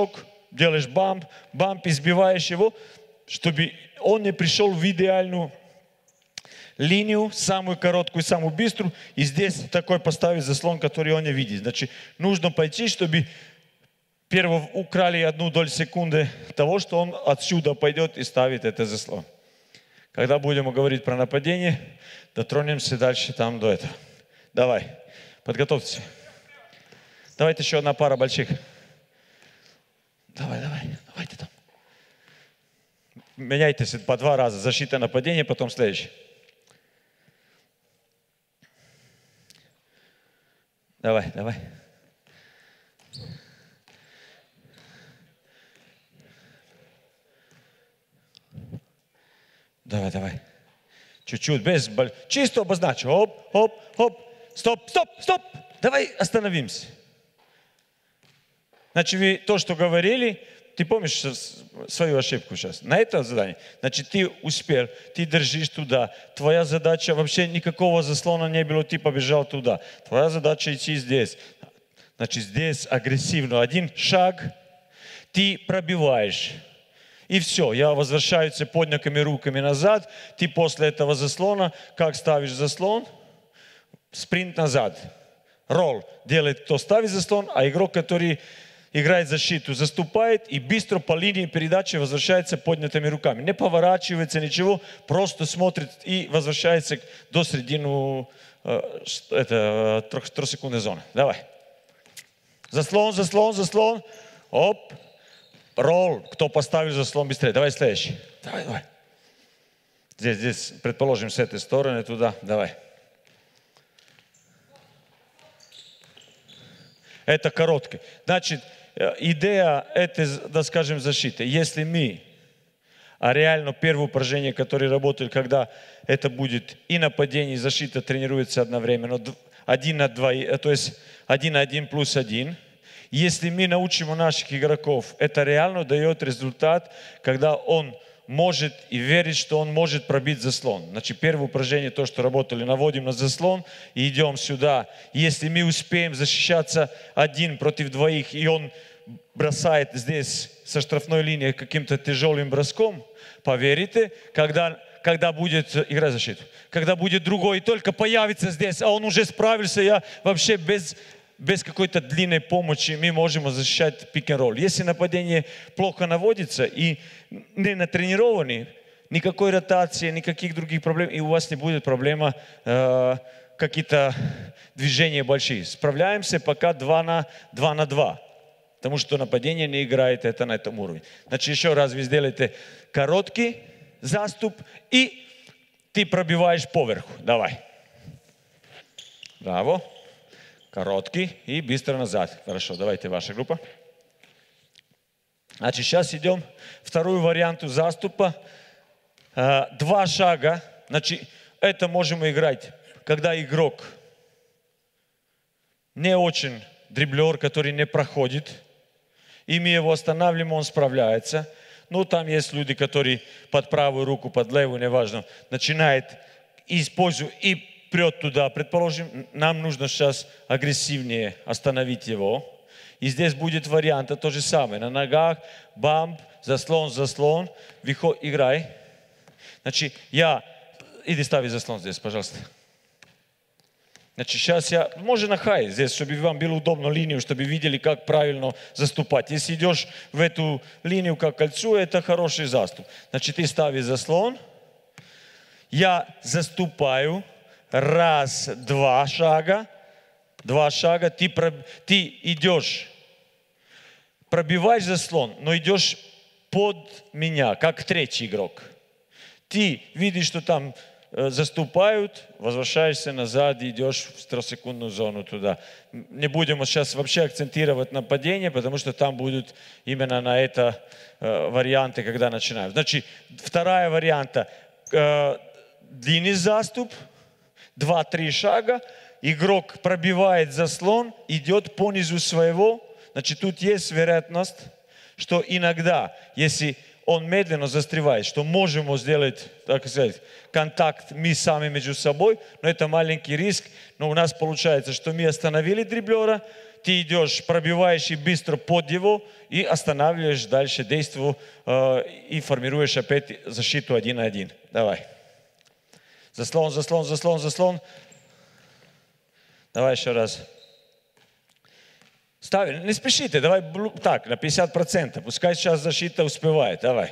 делаешь бамп, избиваешь его, чтобы он не пришел в идеальную линию, самую короткую, самую быструю, и здесь такой поставить заслон, который он не видит. Значит, нужно пойти, чтобы первого украли 1 долю секунды того, что он отсюда пойдет и ставит этот заслон. Когда будем говорить про нападение, дотронемся дальше там до этого. Давай, подготовьтесь. Давайте еще одна пара больших. Давайте там. Меняйтесь по 2 раза. Защита, нападение, потом следующий. Давай. Давай. Чуть-чуть, чисто обозначь. Хоп. Стоп. Давай остановимся. Значит, вы то, что говорили, ты помнишь свою ошибку сейчас? На это задание. Значит, ты успел, ты держишь туда. Твоя задача, вообще никакого заслона не было, ты побежал туда. Твоя задача идти здесь. Значит, здесь агрессивно. 1 шаг, ты пробиваешь. И все, я возвращаюсь с поднятыми руками назад. Ты после этого заслона, как ставишь заслон? Спринт назад. Ролл делает, кто ставит заслон, а игрок, который играет защиту, заступает и быстро по линии передачи возвращается поднятыми руками. Не поворачивается, ничего, просто смотрит и возвращается до середины 3-секундной зоны. Давай. Заслон. Оп. Ролл. Кто поставил заслон быстрее? Давай следующий. Давай. Здесь, предположим, с этой стороны туда. Давай. Это короткое. Значит, идея этой, да скажем, защиты. Если мы, а реально первое упражнение, которое работает, когда это будет и нападение, и защита тренируется одновременно, 1 на 2, то есть 1 на 1 плюс 1. Если мы научим наших игроков, это реально дает результат, когда он может и верит, что он может пробить заслон. Значит, первое упражнение, то, что работали, наводим на заслон и идем сюда. Если мы успеем защищаться 1 против 2, и он бросает здесь со штрафной линии каким-то тяжелым броском, поверите, когда будет игра защиты, когда будет другой, только появится здесь, а он уже справился, я вообще без какой-то длинной помощи мы можем защищать пик-н-ролл. Если нападение плохо наводится и не натренированы, никакой ротации, никаких других проблем, и у вас не будет проблема какие-то движения большие. Справляемся пока 2 на 2. Потому что нападение не играет это на этом уровне. Значит, еще раз вы сделаете короткий заступ и ты пробиваешь поверху. Давай. Браво. Короткий и быстро назад. Хорошо, давайте ваша группа. Значит, сейчас идем вторую варианту заступа. 2 шага. Значит, это можем играть, когда игрок не очень дриблер, который не проходит, и мы его останавливаем, он справляется. Но там есть люди, которые под правую руку, под левую, неважно, начинает использовать и прет туда. Предположим, нам нужно сейчас агрессивнее остановить его. И здесь будет вариант, то же самое. На ногах, бамп, заслон, играй. Значит, иди ставить заслон здесь, пожалуйста. Значит, сейчас можно на хай здесь, чтобы вам было удобно линию, чтобы видели, как правильно заступать. Если идешь в эту линию, как кольцо, это хороший заступ. Значит, ты ставишь заслон. Я заступаю. 1, 2 шага. 2 шага. Ты идешь, пробиваешь заслон, но идешь под меня, как 3-й игрок. Ты видишь, что там заступают, возвращаешься назад, идешь в 3-секундную зону туда. Не будем сейчас вообще акцентировать нападение, потому что там будут именно на это варианты, когда начинаем. Значит, вторая варианта. Длинный заступ, 2-3 шага. Игрок пробивает заслон, идет по низу своего. Значит, тут есть вероятность, что иногда, если он медленно застревает, что можем сделать, так сказать, контакт мы сами между собой, но это маленький риск. Но у нас получается, что мы остановили дриблера, ты идешь, пробиваешь и быстро под него, и останавливаешь дальше действие, и формируешь опять защиту 1 на 1. Давай. Заслон, заслон, заслон, заслон. Давай еще раз. Ставь, не спешите, давай так, на 50%. Пускай сейчас защита успевает. Давай.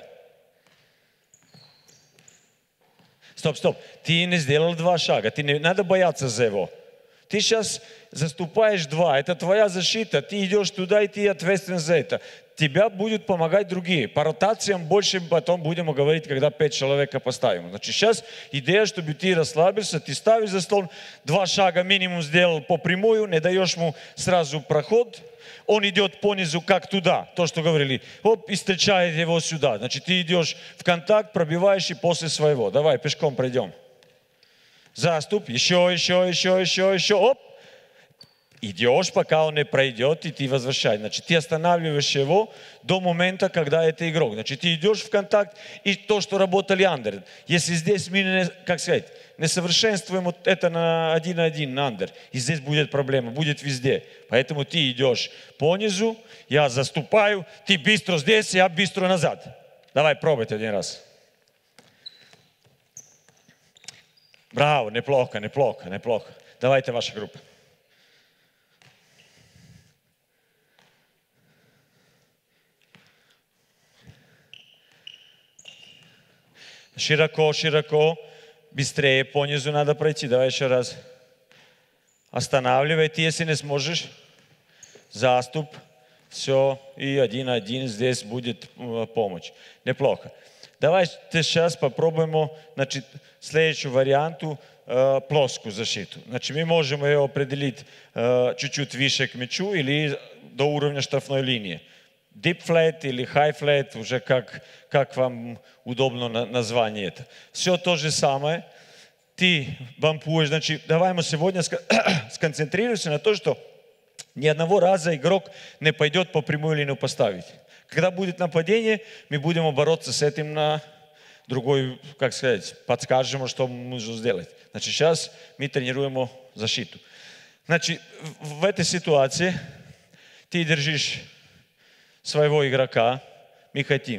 Стоп, стоп. Ты не сделал 2 шага. Ты не надо бояться за его. Ты сейчас заступаешь 2. Это твоя защита. Ты идешь туда, и ты ответственен за это. Тебя будут помогать другие. По ротациям больше потом будем говорить, когда 5 человек поставим. Значит, сейчас идея, чтобы ты расслабился, ты ставишь заслон, 2 шага минимум сделал по прямую, не даешь ему сразу проход. Он идет по низу, как туда, то, что говорили. Оп, и встречает его сюда. Значит, ты идешь в контакт, пробиваешь и после своего. Давай, пешком пройдем. Заступ, еще. Оп. Идешь, пока он не пройдет, и ты возвращаешь. Значит, ты останавливаешь его до момента, когда это игрок. Значит, ты идешь в контакт, и то, что работали андер. Если здесь мы, как сказать, не совершенствуем это на 1 на 1 на андер, и здесь будет проблема, будет везде. Поэтому ты идешь по низу, я заступаю, ты быстро здесь, я быстро назад. Давай, пробуйте 1 раз. Браво, неплохо. Давайте ваша группа. Широко, быстрее по низу надо пройти. Давай еще раз. Останавливай, ты, если не сможешь. Заступ. Все. И 1 на 1 здесь будет помощь. Неплохо. Давайте сейчас попробуем, значит, следующую варианту, плоскую защиту. Значит, мы можем ее определить чуть-чуть выше к мячу или до уровня штрафной линии. Deep flat или high flat, уже как вам удобно название это. Все то же самое. Ты бампуешь, значит, давай мы сегодня сконцентрируемся на том, что ни одного раза игрок не пойдет по прямую линию поставить. Когда будет нападение, мы будем бороться с этим на другой, как сказать, подскажем, что нужно сделать. Значит, сейчас мы тренируем защиту. Значит, в этой ситуации ты держишь своего игрока, мы хотим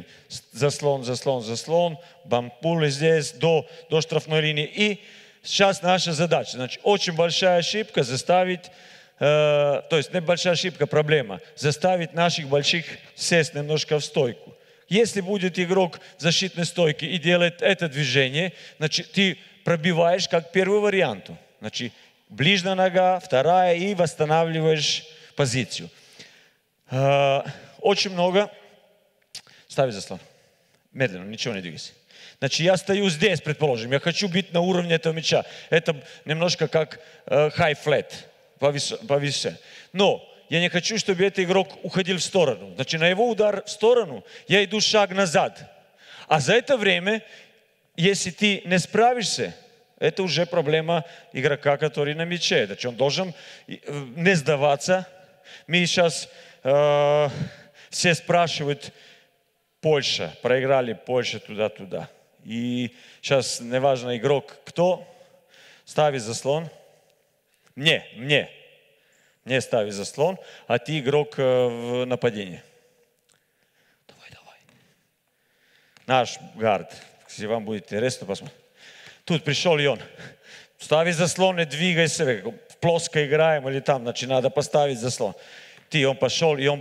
заслон, бампулы здесь до штрафной линии. И сейчас наша задача, значит, очень большая ошибка заставить, то есть небольшая ошибка, проблема, заставить наших больших сесть немножко в стойку. Если будет игрок в защитной стойке и делает это движение, значит, ты пробиваешь как первый вариант. Значит, ближняя нога, вторая, и восстанавливаешь позицию. Очень много. Ставь заслон. Медленно, ничего не двигайся. Значит, я стою здесь, предположим. Я хочу быть на уровне этого мяча. Это немножко как high flat, повыше. Но я не хочу, чтобы этот игрок уходил в сторону. Значит, на его удар в сторону я иду шаг назад. А за это время, если ты не справишься, это уже проблема игрока, который на мяче. Значит, он должен не сдаваться. Мы сейчас... все спрашивают, Польша, проиграли Польша туда-туда. И сейчас, неважно игрок кто, ставит заслон. Мне ставит заслон, а ты игрок в нападении. Давай. Наш гард, если вам будет интересно, посмотрим. Тут пришел и он. Ставит заслон, не двигайся, в плоско играем или там, значит, надо поставить заслон. Он пошел, и он...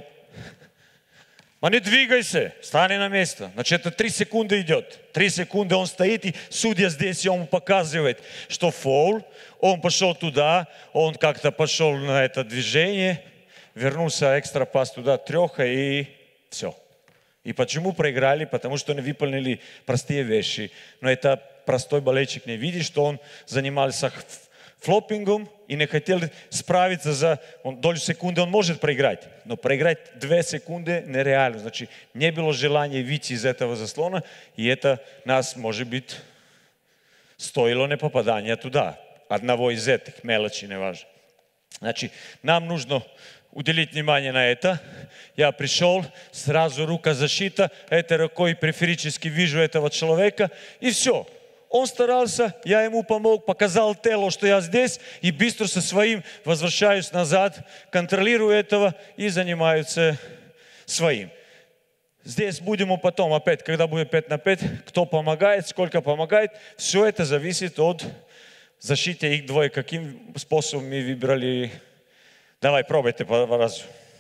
А не двигайся, стань на место. Значит, это 3 секунды идет. 3 секунды он стоит, и судья здесь ему показывает, что фаул. Он пошел туда, он как-то пошел на это движение, вернулся экстра пас туда, 3, и все. И почему проиграли? Потому что не выполнили простые вещи. Но это простой болельщик не видит, что он занимался флоппингом и не хотел справиться за долю секунды, он может проиграть. Но проиграть 2 секунды нереально. Значит, не было желания выйти из этого заслона, и это нас, может быть, стоило не попадания туда. Одного из этих мелочей, не важно. Значит, нам нужно уделить внимание на это. Я пришел, сразу рука защита, этой рукой периферически вижу этого человека, и все. Он старался, я ему помог, показал тело, что я здесь, и быстро со своим возвращаюсь назад, контролирую этого и занимаются своим. Здесь будем потом, опять, когда будет 5 на 5, кто помогает, сколько помогает, все это зависит от защиты их двое, каким способом мы выбрали. Давай, пробуйте по разу.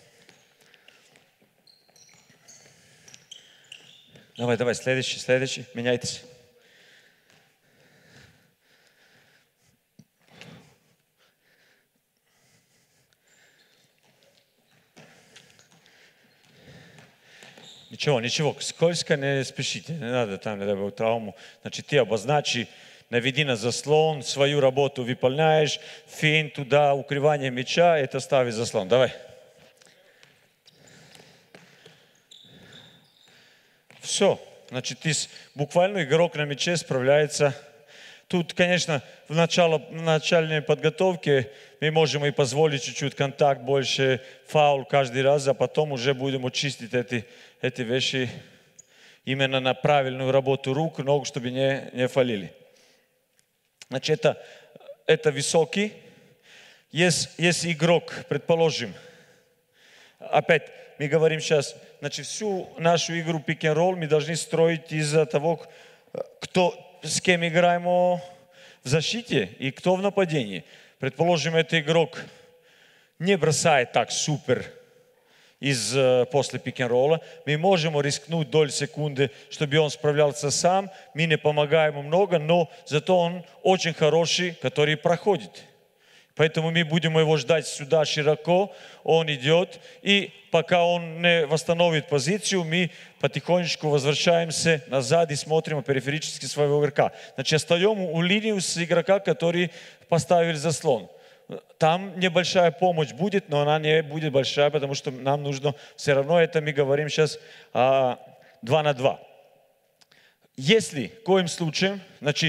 Давай, следующий, меняйтесь. Ничего, скользко не спешите, не надо там, не дай Бог, травму. Значит, ты обозначи, наведи на заслон, свою работу выполняешь, фейнт туда, укрывание мяча, это стави заслон. Давай. Все, значит, буквально игрок на мяче справляется. Тут, конечно, в начальной подготовке мы можем и позволить чуть-чуть контакт, больше фаул каждый раз, а потом уже будем очистить эти вещи именно на правильную работу рук, ног, чтобы не фалили. Значит, это высокий. Если игрок, предположим, опять мы говорим сейчас, значит, всю нашу игру пик-н-ролл мы должны строить из-за того, с кем играем в защите и кто в нападении. Предположим, этот игрок не бросает так супер после пик-н-ролла. Мы можем рискнуть долю секунды, чтобы он справлялся сам. Мы не помогаем ему много, но зато он очень хороший, который проходит. Поэтому мы будем его ждать сюда широко, он идет, и пока он не восстановит позицию, мы потихонечку возвращаемся назад и смотрим периферически своего игрока. Значит, остаем у линии с игрока, который поставил заслон. Там небольшая помощь будет, но она не будет большая, потому что нам нужно, все равно это мы говорим сейчас 2 на 2. Если в коем случае, значит,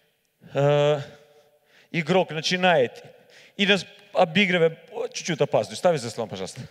игрок начинает и обыгрывая, чуть-чуть опаздывает. Стави заслон, пожалуйста.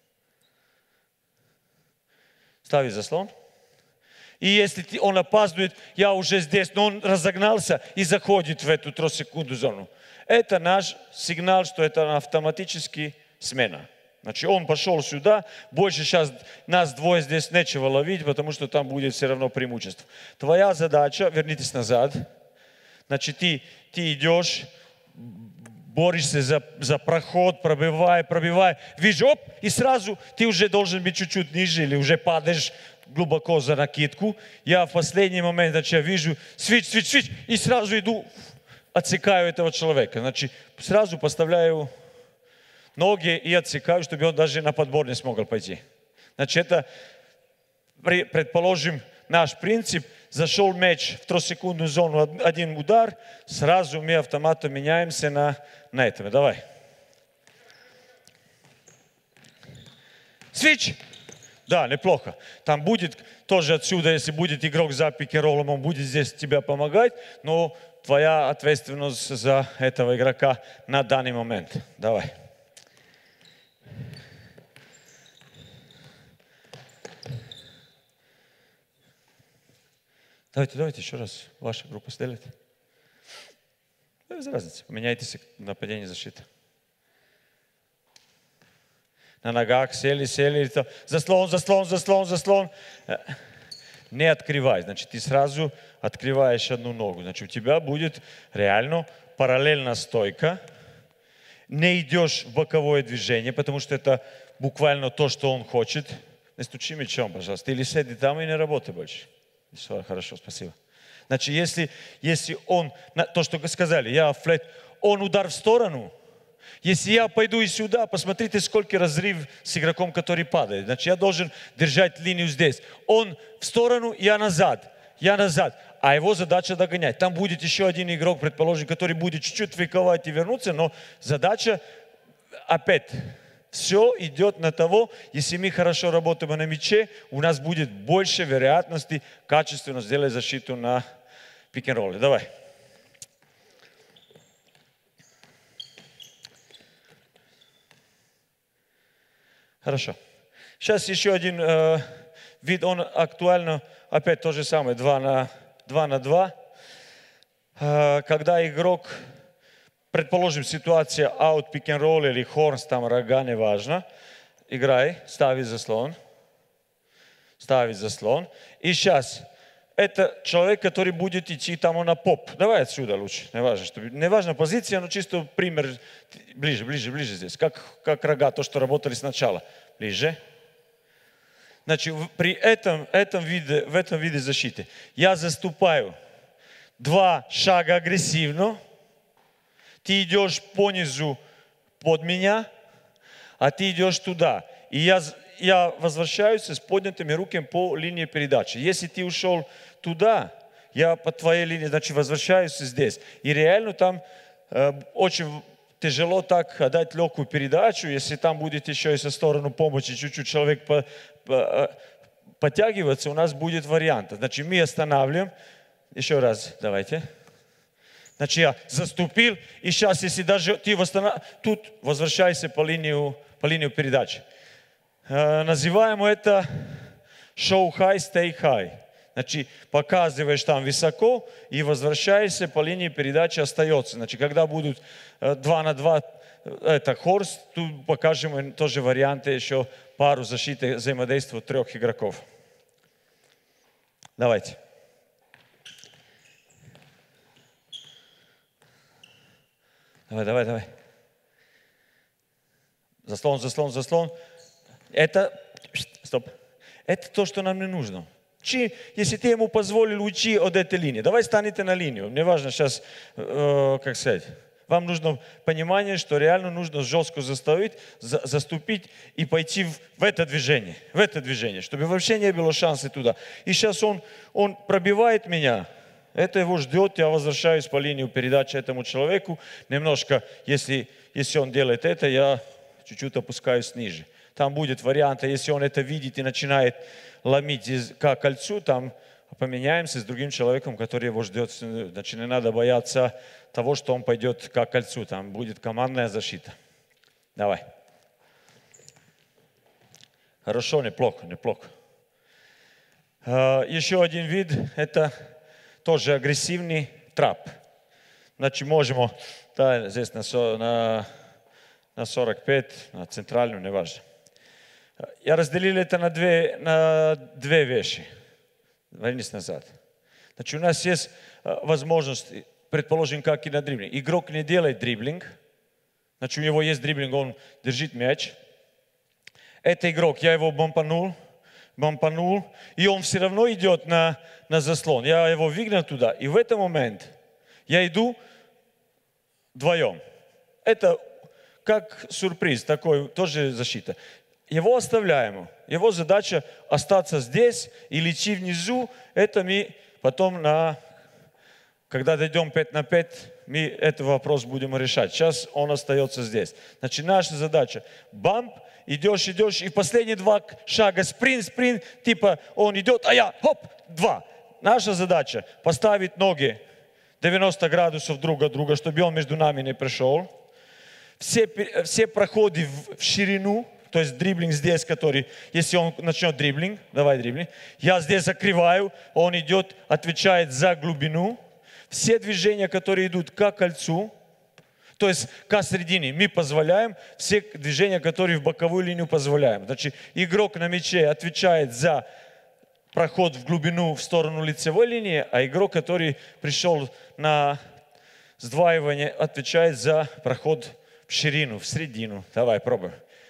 Стави заслон. И если он опаздывает, я уже здесь, но он разогнался и заходит в эту 3-секундную зону. Это наш сигнал, что это автоматически смена. Значит, он пошел сюда, больше сейчас нас двое здесь нечего ловить, потому что там будет все равно преимущество. Твоя задача, вернитесь назад, значит, ты идешь, борешься за проход, пробивай, вижу, оп, и сразу ты уже должен быть чуть-чуть ниже, или уже падаешь глубоко за накидку. Я в последний момент, значит, я вижу, свич, и сразу иду, отсекаю этого человека. Значит, сразу поставляю ноги и отсекаю, чтобы он даже на подбор не смог пойти. Значит, это, предположим, наш принцип. Зашел мяч в 3-секундную зону, один удар, сразу мы автоматом меняемся на этом. Давай. Свич. Да, неплохо. Там будет тоже отсюда, если будет игрок за пик-н-роллом, он будет здесь тебя помогать, но твоя ответственность за этого игрока на данный момент. Давай. Давайте еще раз. Ваша группа стелит. Без разницы. Поменяйтесь нападение, защита. На ногах сели. Заслон. Не открывай. Значит, ты сразу открываешь одну ногу. Значит, у тебя будет реально параллельно стойка. Не идешь в боковое движение, потому что это буквально то, что он хочет. Не стучи мячом, пожалуйста. Или сиди там и не работай больше. Все, хорошо, спасибо. Значит, если он, то, что вы сказали, я флет, он удар в сторону. Если я пойду и сюда, посмотрите, сколько разрыв с игроком, который падает. Значит, я должен держать линию здесь. Он в сторону, я назад. А его задача догонять. Там будет еще один игрок, предположим, который будет чуть-чуть фейковать и вернуться, но задача опять... Все идет на того, если мы хорошо работаем на мяче, у нас будет больше вероятности качественно сделать защиту на пик-н-ролле. Давай. Хорошо. Сейчас еще один вид, он актуально, опять то же самое, 2 на 2. когда игрок, предположим, ситуация аут, пик-н-ролл или хорнс, там рога, неважно, играй, ставит заслон. И сейчас, это человек, который будет идти там на поп. Давай отсюда лучше, неважно позиция, но чисто пример, ближе здесь, как рога, то, что работали сначала, ближе. Значит, в этом виде защиты я заступаю 2 шага агрессивно, ты идешь по низу под меня, а ты идешь туда. И я возвращаюсь с поднятыми руками по линии передачи. Если ты ушел туда, я по твоей линии, значит, возвращаюсь здесь. И реально там очень тяжело так отдать легкую передачу, если там будет еще и со стороны помощи чуть-чуть человек подтягиваться, у нас будет вариант. Значит, мы останавливаем. Еще раз, давайте. Значит, я заступил, и сейчас, если даже ты тут возвращайся по линию передачи. Называем это show high, stay high. Значит, показываешь там высоко и возвращаешься по линии передачи, остается. Значит, когда будут 2 на 2, это хорс, тут покажем тоже варианты, еще пару защиты взаимодействия 3 игроков. Давайте. Давай. Заслон. Стоп. Это то, что нам не нужно. Если ты ему позволил уйти от этой линии, давай станете на линию. Мне важно сейчас, как сказать, вам нужно понимание, что реально нужно жестко заступить и пойти в это движение, чтобы вообще не было шанса туда. И сейчас он пробивает меня. Это его ждет, я возвращаюсь по линии передачи этому человеку. Немножко, если он делает это, я чуть-чуть опускаюсь ниже. Там будет вариант, если он это видит и начинает ломить к кольцу, там поменяемся с другим человеком, который его ждет. Значит, не надо бояться того, что он пойдет к кольцу. Там будет командная защита. Давай. Хорошо, неплохо. Еще один вид, это тоже агрессивный трап. Значит, можем, здесь на 45, на центральную, неважно. Я разделил это на две вещи. Вернись назад. Значит, у нас есть возможность, предположим, как и на дриблинг. Игрок не делает дриблинг. Значит, у него есть дриблинг, он держит мяч. Это игрок, я его бомпанул, и он все равно идет на заслон. Я его выгнал туда, и в этот момент я иду вдвоем. Это как сюрприз, такой тоже защита. Его оставляем. Его задача остаться здесь и лечить внизу. Это мы потом, когда дойдем 5 на 5, мы этот вопрос будем решать. Сейчас он остается здесь. Значит, наша задача бамп, идешь, и последние 2 шага спринт, типа он идет, а я хоп, 2. Наша задача поставить ноги 90 градусов друг от друга, чтобы он между нами не пришел. Все проходы в ширину, то есть дриблинг здесь, который, если он начнет дриблинг, давай дриблинг, я здесь закрываю, он идет, отвечает за глубину. Все движения, которые идут к кольцу, то есть к середине, мы позволяем, все движения, которые в боковую линию позволяем. Значит, игрок на мяче отвечает за проход в глубину в сторону лицевой линии, а игрок, который пришел на сдваивание, отвечает за проход в ширину, в середину. Давай, пробуй.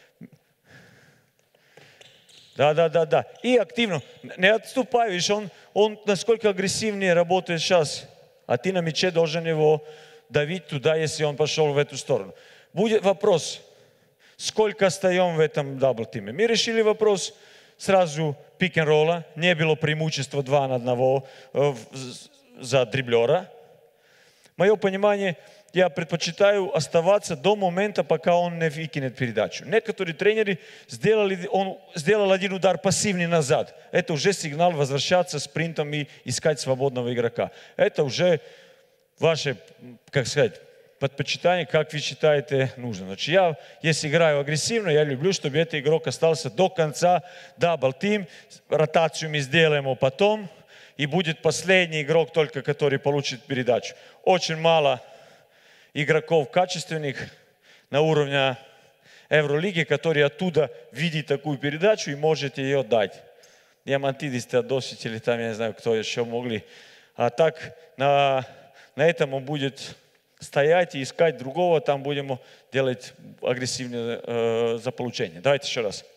Да. И активно. Не отступай, видишь, он насколько агрессивнее работает сейчас. А ты на мяче должен его давить туда, если он пошел в эту сторону. Будет вопрос, сколько остаем в этом даблтиме. Мы решили вопрос сразу пик-н-ролла. Не было преимущества 2 на 1 за дриблера. Мое понимание, я предпочитаю оставаться до момента, пока он не выкинет передачу. Некоторые тренеры он сделал один удар пассивный назад. Это уже сигнал возвращаться спринтом и искать свободного игрока. Это уже ваше, как сказать, предпочитание, как вы считаете нужно. Значит, я, если играю агрессивно, я люблю, чтобы этот игрок остался до конца дабл-тим. Ротацию мы сделаем потом. и будет последний игрок только, который получит передачу. Очень мало игроков качественных на уровне Евролиги, которые оттуда видят такую передачу и можете ее дать. Диамантидис, Теодосич или там, я не знаю, кто еще могли. А так на этом он будет стоять и искать другого, там будем делать агрессивное заполучение. Давайте еще раз.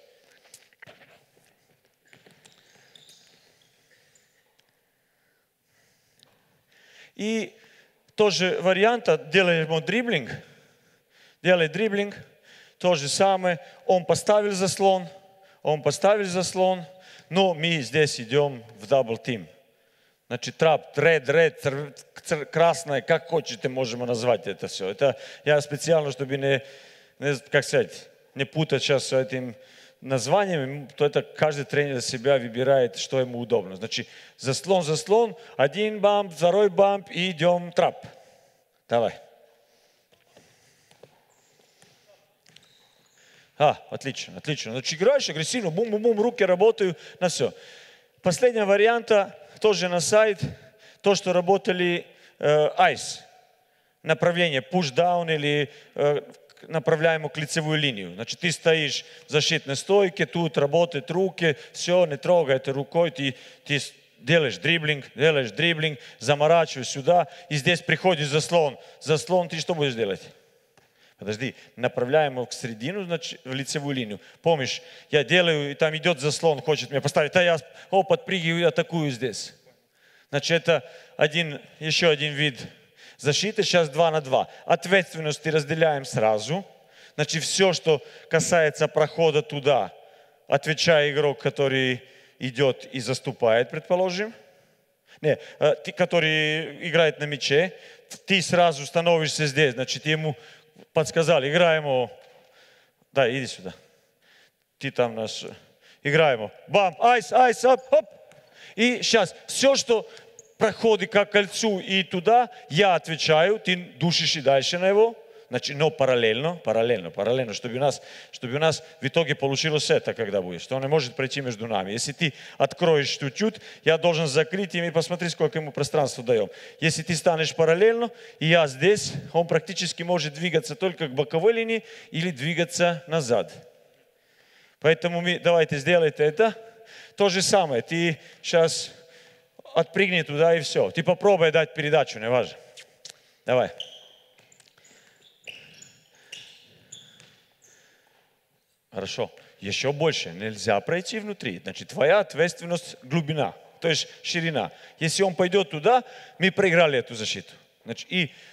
И тоже вариант, делаем дриблинг, делает дриблинг, то же самое, он поставил заслон, но мы здесь идем в дабл-тим. Значит, трап, ред, красное, как хотите, можем назвать это все. Это я специально, чтобы не путать сейчас с этим названием, то это каждый тренер для себя выбирает, что ему удобно. Значит, заслон, один бамп, второй бамп и идем трап. Давай. Отлично. Значит, играешь агрессивно, бум-бум-бум, руки работают, на все. Последняя варианта, тоже на сайт, то, что работали ICE, направление push-down или направляем к лицевую линию. Значит, ты стоишь в защитной стойке, тут работают руки, все, не трогай это рукой, ты делаешь дриблинг, заморачиваешь сюда, и здесь приходит заслон. Заслон, ты что будешь делать? Подожди, направляем его к середину, значит, в лицевую линию. Помнишь, я делаю, и там идет заслон, хочет меня поставить, а я подпрыгиваю и атакую здесь. Значит, это еще один вид защиты, сейчас 2 на 2. Ответственности разделяем сразу. Значит, все, что касается прохода туда, отвечает игрок, который идет и заступает, предположим. Который играет на мяче. Ты сразу становишься здесь, значит, ему подсказали, играем его. Да, иди сюда. Ты там наш. Играем его. Бам, айс, хоп. И сейчас все, что проходит как кольцу и туда, я отвечаю, ты душишь и дальше на его. Значит, но параллельно, чтобы у нас в итоге получилось это, когда будет, что он не может пройти между нами. Если ты откроешь чуть-чуть, я должен закрыть им и посмотреть, сколько ему пространства даем. Если ты станешь параллельно, и я здесь, он практически может двигаться только к боковой линии или двигаться назад. Поэтому давайте сделайте это. То же самое, ты сейчас отпрыгни туда и все. Ты попробуй дать передачу, не важно. Давай. Хорошо. Еще больше. Нельзя пройти внутри. Значит, твоя ответственность глубина, то есть ширина. Если он пойдет туда, мы проиграли эту защиту. Значит,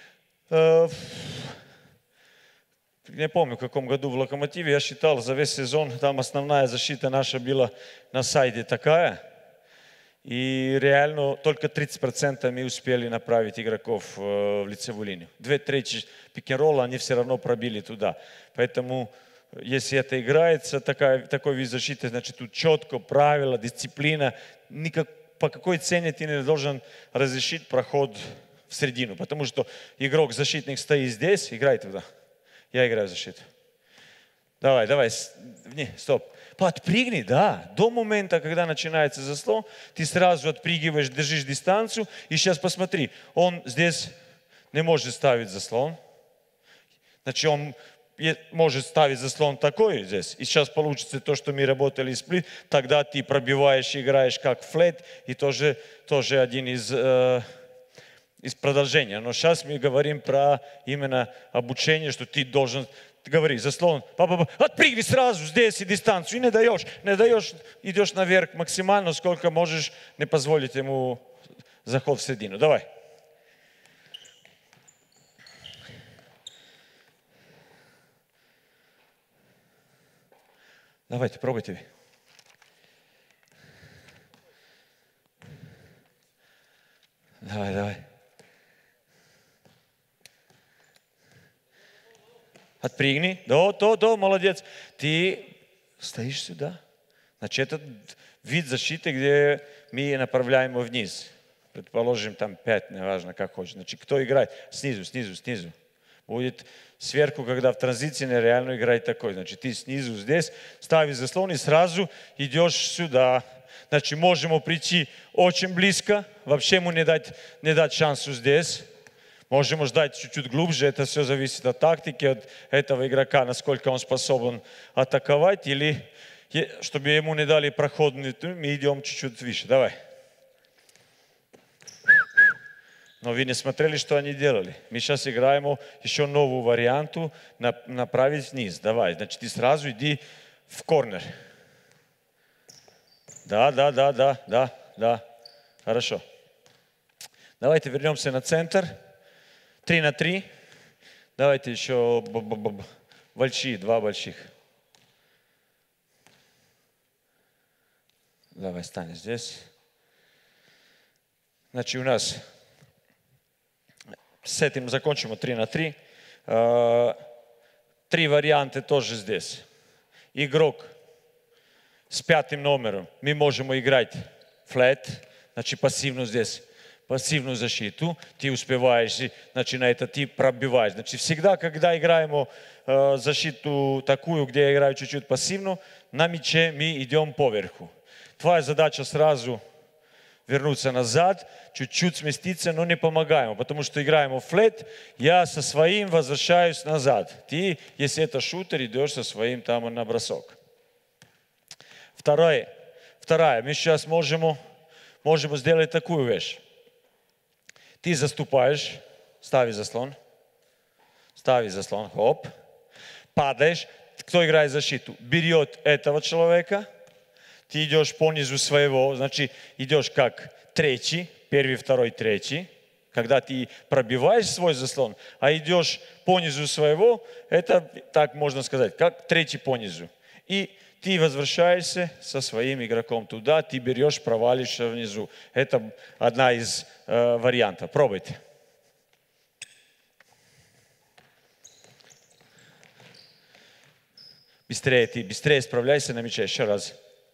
не помню, в каком году в Локомотиве, я считал за весь сезон, там основная защита наша была на сайде такая. И реально только 30% мы успели направить игроков в лицевую линию. 2/3 пик-н-ролла они все равно пробили туда. Поэтому, если это играется, такой вид защиты, значит, тут четко, правила, дисциплина. По какой цене ты не должен разрешить проход в середину. Потому что игрок защитник стоит здесь, играй туда. Я играю в защиту. Давай, стоп. Подпрыгни, да. До момента, когда начинается заслон, ты сразу отпрыгиваешь, держишь дистанцию. И сейчас посмотри, он здесь не может ставить заслон. Значит, он может ставить заслон такой здесь. И сейчас получится то, что мы работали сплит. Тогда ты пробиваешь, играешь как флет. И тоже один из продолжения. Но сейчас мы говорим про именно обучение, что ты должен... Говори, заслон, отпрыгни сразу здесь и дистанцию. И не даешь, идешь наверх максимально, сколько можешь, не позволить ему заход в середину. Давай. Давайте, пробуйте. Давай. Отпрыгни. Да, молодец. Ты стоишь сюда. Значит, это вид защиты, где мы направляем его вниз. Предположим, там 5, неважно, как хочешь. Значит, кто играет? Снизу. Будет сверху, когда в транзиции реально играть такой. Значит, ты снизу здесь ставишь заслон и сразу идешь сюда. Значит, можем прийти очень близко, вообще ему не дать шансу здесь. Можем ждать чуть-чуть глубже, это все зависит от тактики, от этого игрока, насколько он способен атаковать, или чтобы ему не дали проход, мы идем чуть-чуть выше. Давай. Но вы не смотрели, что они делали. Мы сейчас играем еще новую варианту, направить вниз. Давай, значит, ты сразу иди в корнер. Да. Хорошо. Давайте вернемся на центр. 3 на 3. Давайте еще большие, 2 больших. Давай, стань здесь. Значит, у нас с этим закончим 3 на 3. 3 варианта тоже здесь. Игрок с 5 номером. Мы можем играть флэт, значит, пассивно здесь. Пассивную защиту, ты успеваешь, значит, на это ты пробиваешь. Значит, всегда, когда играем защиту такую, где я играю чуть-чуть пассивно, на мяче мы идем поверху. Твоя задача сразу вернуться назад, чуть-чуть сместиться, но не помогаем, потому что играем в флэт, я со своим возвращаюсь назад. Ты, если это шутер, идешь со своим там на бросок. Вторая, мы сейчас можем сделать такую вещь. Ты заступаешь, стави заслон, хоп, падаешь, кто играет защиту, берет этого человека, ты идешь по низу своего, значит, идешь как третий, первый, второй, третий, когда ты пробиваешь свой заслон, а идешь по низу своего, это, так можно сказать, как третий по низу. И ты возвращаешься со своим игроком туда, ты берешь, провалишься внизу. Это одна из вариантов. Пробуйте. Быстрее справляйся на мяче. Еще раз.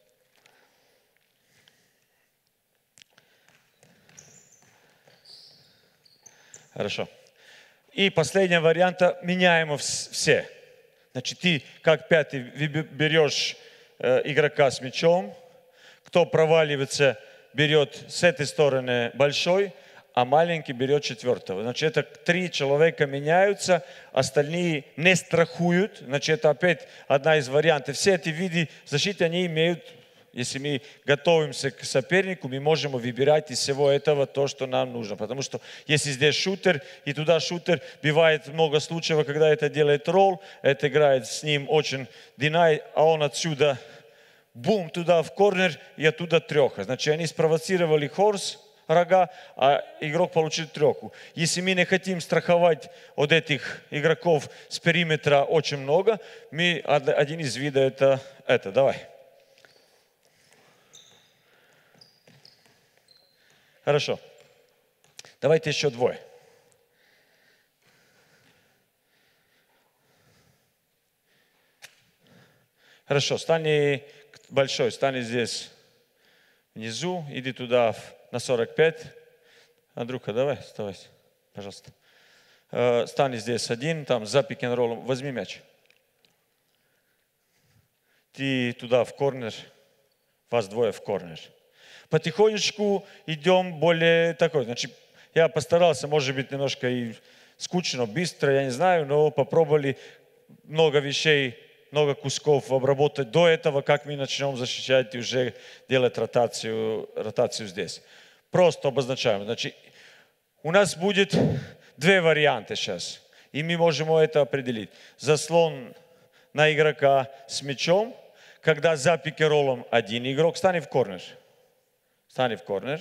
Хорошо. И последний вариант. Меняем все. Значит, ты как пятый берешь игрока с мячом, кто проваливается, берет с этой стороны большой, а маленький берет четвертого. Значит, это 3 человека меняются, остальные не страхуют. Значит, это опять одна из вариантов. Все эти виды защиты, они имеют, если мы готовимся к сопернику, мы можем выбирать из всего этого то, что нам нужно. Потому что если здесь шутер и туда шутер, бывает много случаев, когда это делает ролл, это играет с ним очень динай, а он отсюда бум, туда в корнер и оттуда трёха. Значит, они спровоцировали хорс, рога, а игрок получил трёху. Если мы не хотим страховать от этих игроков с периметра очень много, один из видов это. Давай. Хорошо. Давайте еще 2. Хорошо, стань большой, стань здесь внизу, иди туда на 45. Андрюха, давай, оставайся, пожалуйста. Стань здесь один, там за пик-н-роллом, возьми мяч. Ты туда в корнер, вас 2 в корнер. Потихонечку идем более такой. Значит, я постарался, может быть, немножко и скучно, быстро, я не знаю, но попробовали много вещей, много кусков обработать до этого, как мы начнем защищать и уже делать ротацию здесь. Просто обозначаем. Значит, у нас будет 2 варианта сейчас, и мы можем это определить. Заслон на игрока с мячом, когда за пик-н-роллом один игрок, стань в корнер. Стань в корнер.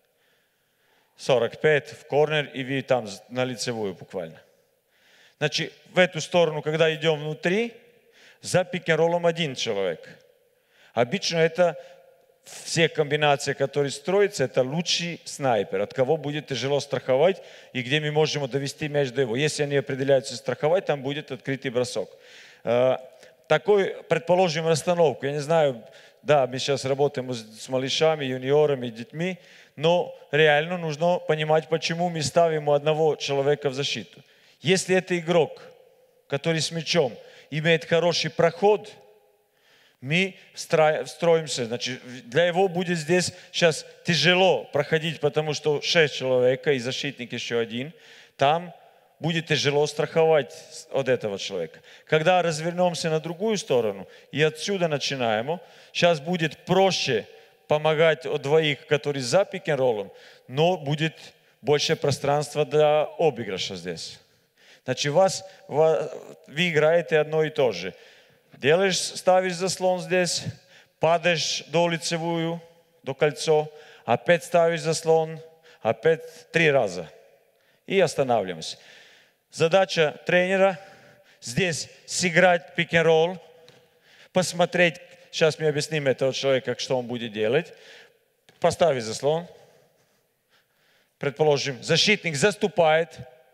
45 в корнер, и вы там на лицевую буквально. Значит, в эту сторону, когда идем внутри, за пик-н-роллом один человек. Обычно это все комбинации, которые строятся, это лучший снайпер, от кого будет тяжело страховать и где мы можем довести мяч до его. Если они определяются страховать, там будет открытый бросок. Такой, предположим, расстановку. Я не знаю, да, мы сейчас работаем с малышами, юниорами, детьми, но реально нужно понимать, почему мы ставим одного человека в защиту. Если это игрок, который с мячом имеет хороший проход, Мы строимся, значит, для его будет здесь сейчас тяжело проходить, потому что 6 человек и защитник еще один. Там будет тяжело страховать от этого человека. Когда развернемся на другую сторону и отсюда начинаем, сейчас будет проще помогать от двоих, которые за пик-н-роллом, но будет больше пространства для обыгрыша здесь. Значит, вы играете одно и то же. Делаешь, ставишь заслон здесь, падаешь до лицевую, до кольцо, опять ставишь заслон, опять 3 раза. И останавливаемся. Задача тренера здесь сыграть пик-н-ролл, посмотреть, сейчас мы объясним этого человека, что он будет делать, поставить заслон. Предположим, защитник заступает.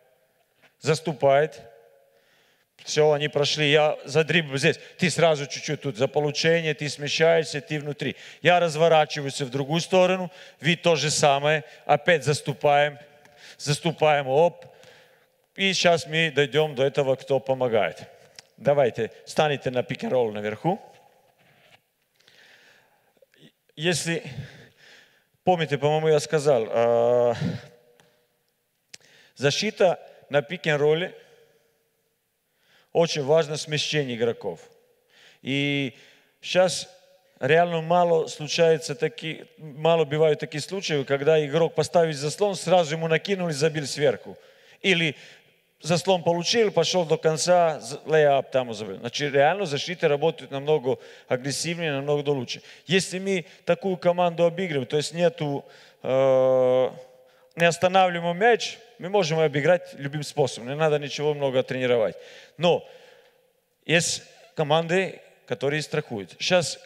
Все, они прошли, я задриблю здесь. Ты сразу чуть-чуть тут за получение, ты смещаешься, ты внутри. Я разворачиваюсь в другую сторону, вы то же самое, опять заступаем, оп. И сейчас мы дойдем до этого, кто помогает. Давайте, станете на пик-н-ролл наверху. Если, помните, по-моему, я сказал, защита на пик-н-ролле, очень важно смещение игроков. И сейчас реально мало бывают такие случаи, когда игрок поставит заслон, сразу ему накинули, забил сверху. Или заслон получил, пошел до конца, лейап там забил. Значит, реально защита работает намного агрессивнее, намного лучше. Если мы такую команду обыгрываем, то есть не останавливаем мяч, мы можем обыграть любым способом, не надо ничего много тренировать. Но есть команды, которые страхуют. Сейчас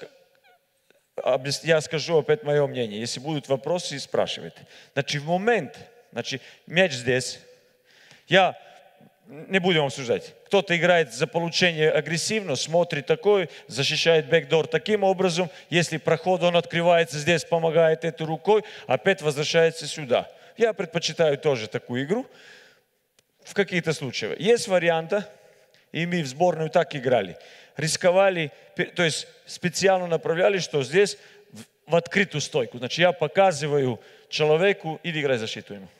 я скажу опять мое мнение. Если будут вопросы, спрашивайте. Значит, в момент, мяч здесь, я не будем обсуждать. Кто-то играет за получение агрессивно, смотрит такой, защищает бэкдор таким образом. Если проход он открывается здесь, помогает этой рукой, опять возвращается сюда. Я предпочитаю тоже такую игру в каких-то случаях. Есть варианты, и мы в сборную так играли. Рисковали, то есть специально направляли, что здесь в открытую стойку. Значит, я показываю человеку, иди играй защиту ему.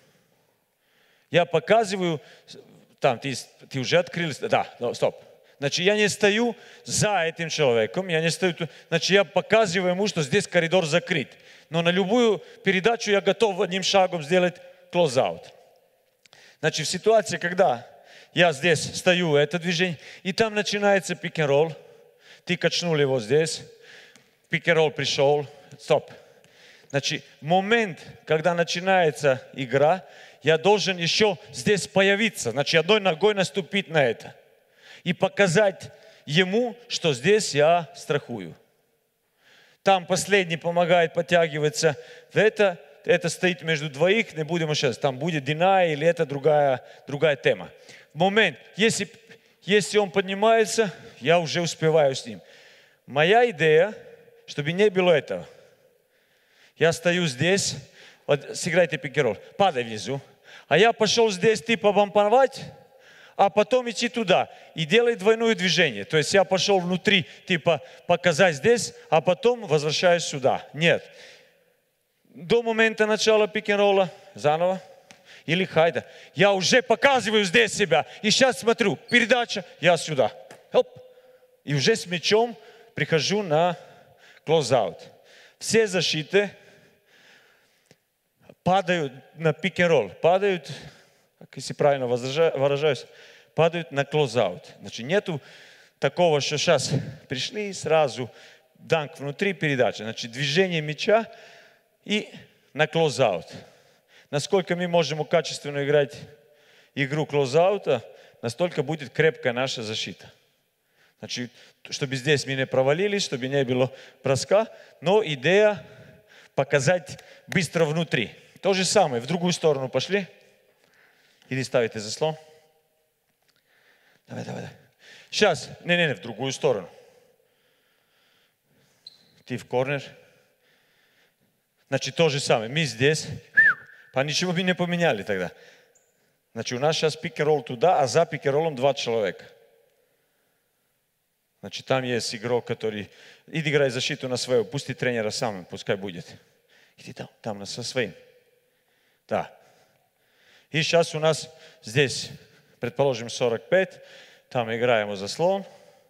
Я показываю, там, ты уже открыл, да, стоп. Значит, я не стою за этим человеком, значит, я показываю ему, что здесь коридор закрыт. Но на любую передачу я готов одним шагом сделать клоз-аут. Значит, в ситуации, когда я здесь стою, это движение, и там начинается пик-н-ролл, ты качнул его здесь, пик-н-ролл пришел, стоп. Значит, момент, когда начинается игра, я должен еще здесь появиться, значит, одной ногой наступить на это и показать ему, что здесь я страхую. Там последний помогает подтягиваться. Это стоит между двоих, не будем сейчас. Там будет динай или это другая тема. В момент, если он поднимается, я уже успеваю с ним. Моя идея, чтобы не было этого. Я стою здесь, вот сыграйте пик-н-ролл, падай внизу. А я пошел здесь типа бомбовать, а потом идти туда и делать двойное движение. То есть я пошел внутри, типа показать здесь, а потом возвращаюсь сюда. Нет. До момента начала пик-н-ролла, заново, или хайда, я уже показываю здесь себя. И сейчас смотрю, передача, я сюда. Оп. И уже с мячом прихожу на клоз-аут. Все защиты падают на пик-н-ролл, падают, если правильно выражаюсь, падают на клоз-аут. Значит, нету такого, что сейчас пришли сразу, данк внутри передачи. Значит, движение мяча и на клоз-аут. Насколько мы можем качественно играть игру клоз-аута, настолько будет крепкая наша защита. Значит, чтобы здесь мы не провалились, чтобы не было броска, но идея показать быстро внутри. То же самое, в другую сторону пошли. Или ставите заслон. Давай. Сейчас, не, в другую сторону. Ты в корнер. Значит, то же самое. Мы здесь. По ничего мы не поменяли тогда. Значит, у нас сейчас пик-н-ролл туда, а за пик-н-роллом 2 человека. Значит, там есть игрок, который... Иди играй защиту на свою, пусти тренера сам, пускай будет. Иди там со своим. Да. И сейчас у нас здесь, предположим, 45. Там играем заслон.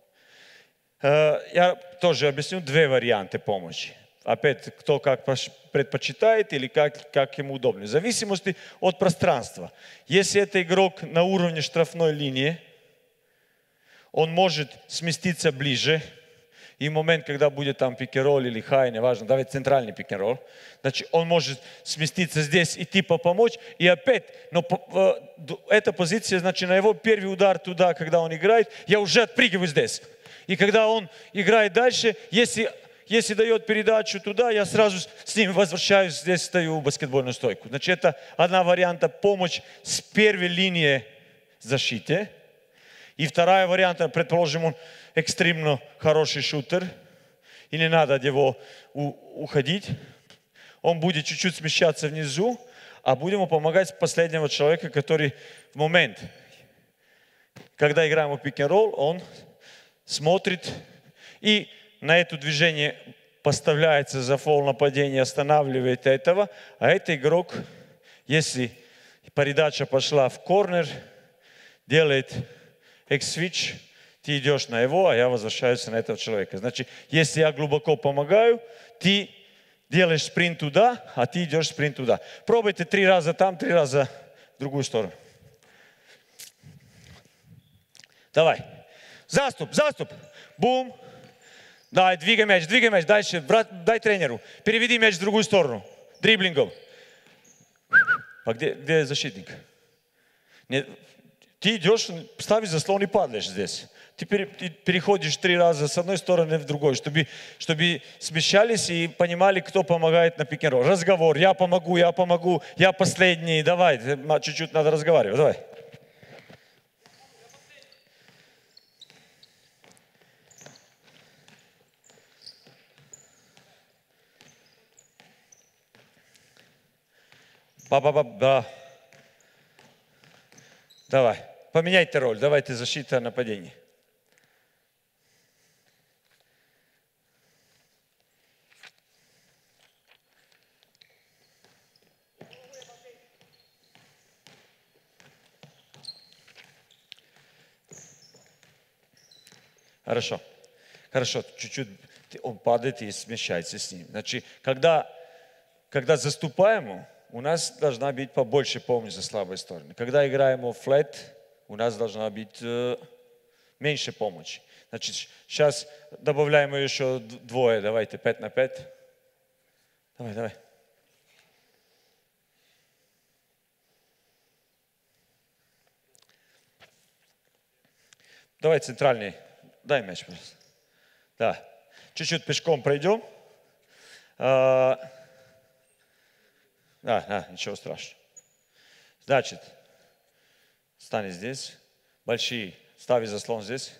Я тоже объясню две варианты помощи. Опять, кто как предпочитает или как ему удобно. В зависимости от пространства. Если это игрок на уровне штрафной линии, он может сместиться ближе. И в момент, когда будет там пик-н-ролл или хай, неважно, давайте центральный пик-н-ролл, значит, он может сместиться здесь и типа помочь. И опять, но эта позиция, значит, на его первый удар туда, когда он играет, я уже отпрыгиваю здесь. И когда он играет дальше, если дает передачу туда, я сразу с ним возвращаюсь, здесь стою в баскетбольную стойку. Значит, это одна варианта помощь с первой линии защиты. И вторая варианта, предположим, он экстремно хороший шутер, и не надо от него уходить. Он будет чуть-чуть смещаться внизу, а будем ему помогать последнего человека, который в момент, когда играем в пик-н-ролл, он смотрит и на это движение поставляется за фол нападения, останавливает этого, а этот игрок, если передача пошла в корнер, делает X-switch, ты идешь на его, а я возвращаюсь на этого человека. Значит, если я глубоко помогаю, ты делаешь спринт туда, а ты идешь спринт туда. Пробуйте 3 раза там, 3 раза в другую сторону. Давай. Заступ. Бум. Давай, двигай мяч. Дальше, дай тренеру. Переведи мяч в другую сторону. Дриблингом. А где защитник? Нет. Ты идешь, ставишь заслон и падаешь здесь. Ты переходишь 3 раза с одной стороны в другую, чтобы смещались и понимали, кто помогает на пик-н-ролл. Разговор. Я помогу, я последний. Давай, чуть-чуть надо разговаривать. Давай. Ба-ба-ба-ба. Давай. Поменяйте роль. Давайте защита, нападение. Хорошо. Чуть-чуть он падает и смещается с ним. Значит, когда заступаем, у нас должна быть побольше помощи за слабой стороны. Когда играем в флэт, у нас должна быть меньше помощи. Значит, сейчас добавляем еще двое. Давайте 5 на 5. Давай. Давай центральный. Дай мяч, пожалуйста. Да. Чуть-чуть пешком пройдем. Ничего страшного. Значит, стань здесь. Большие. Стави заслон здесь.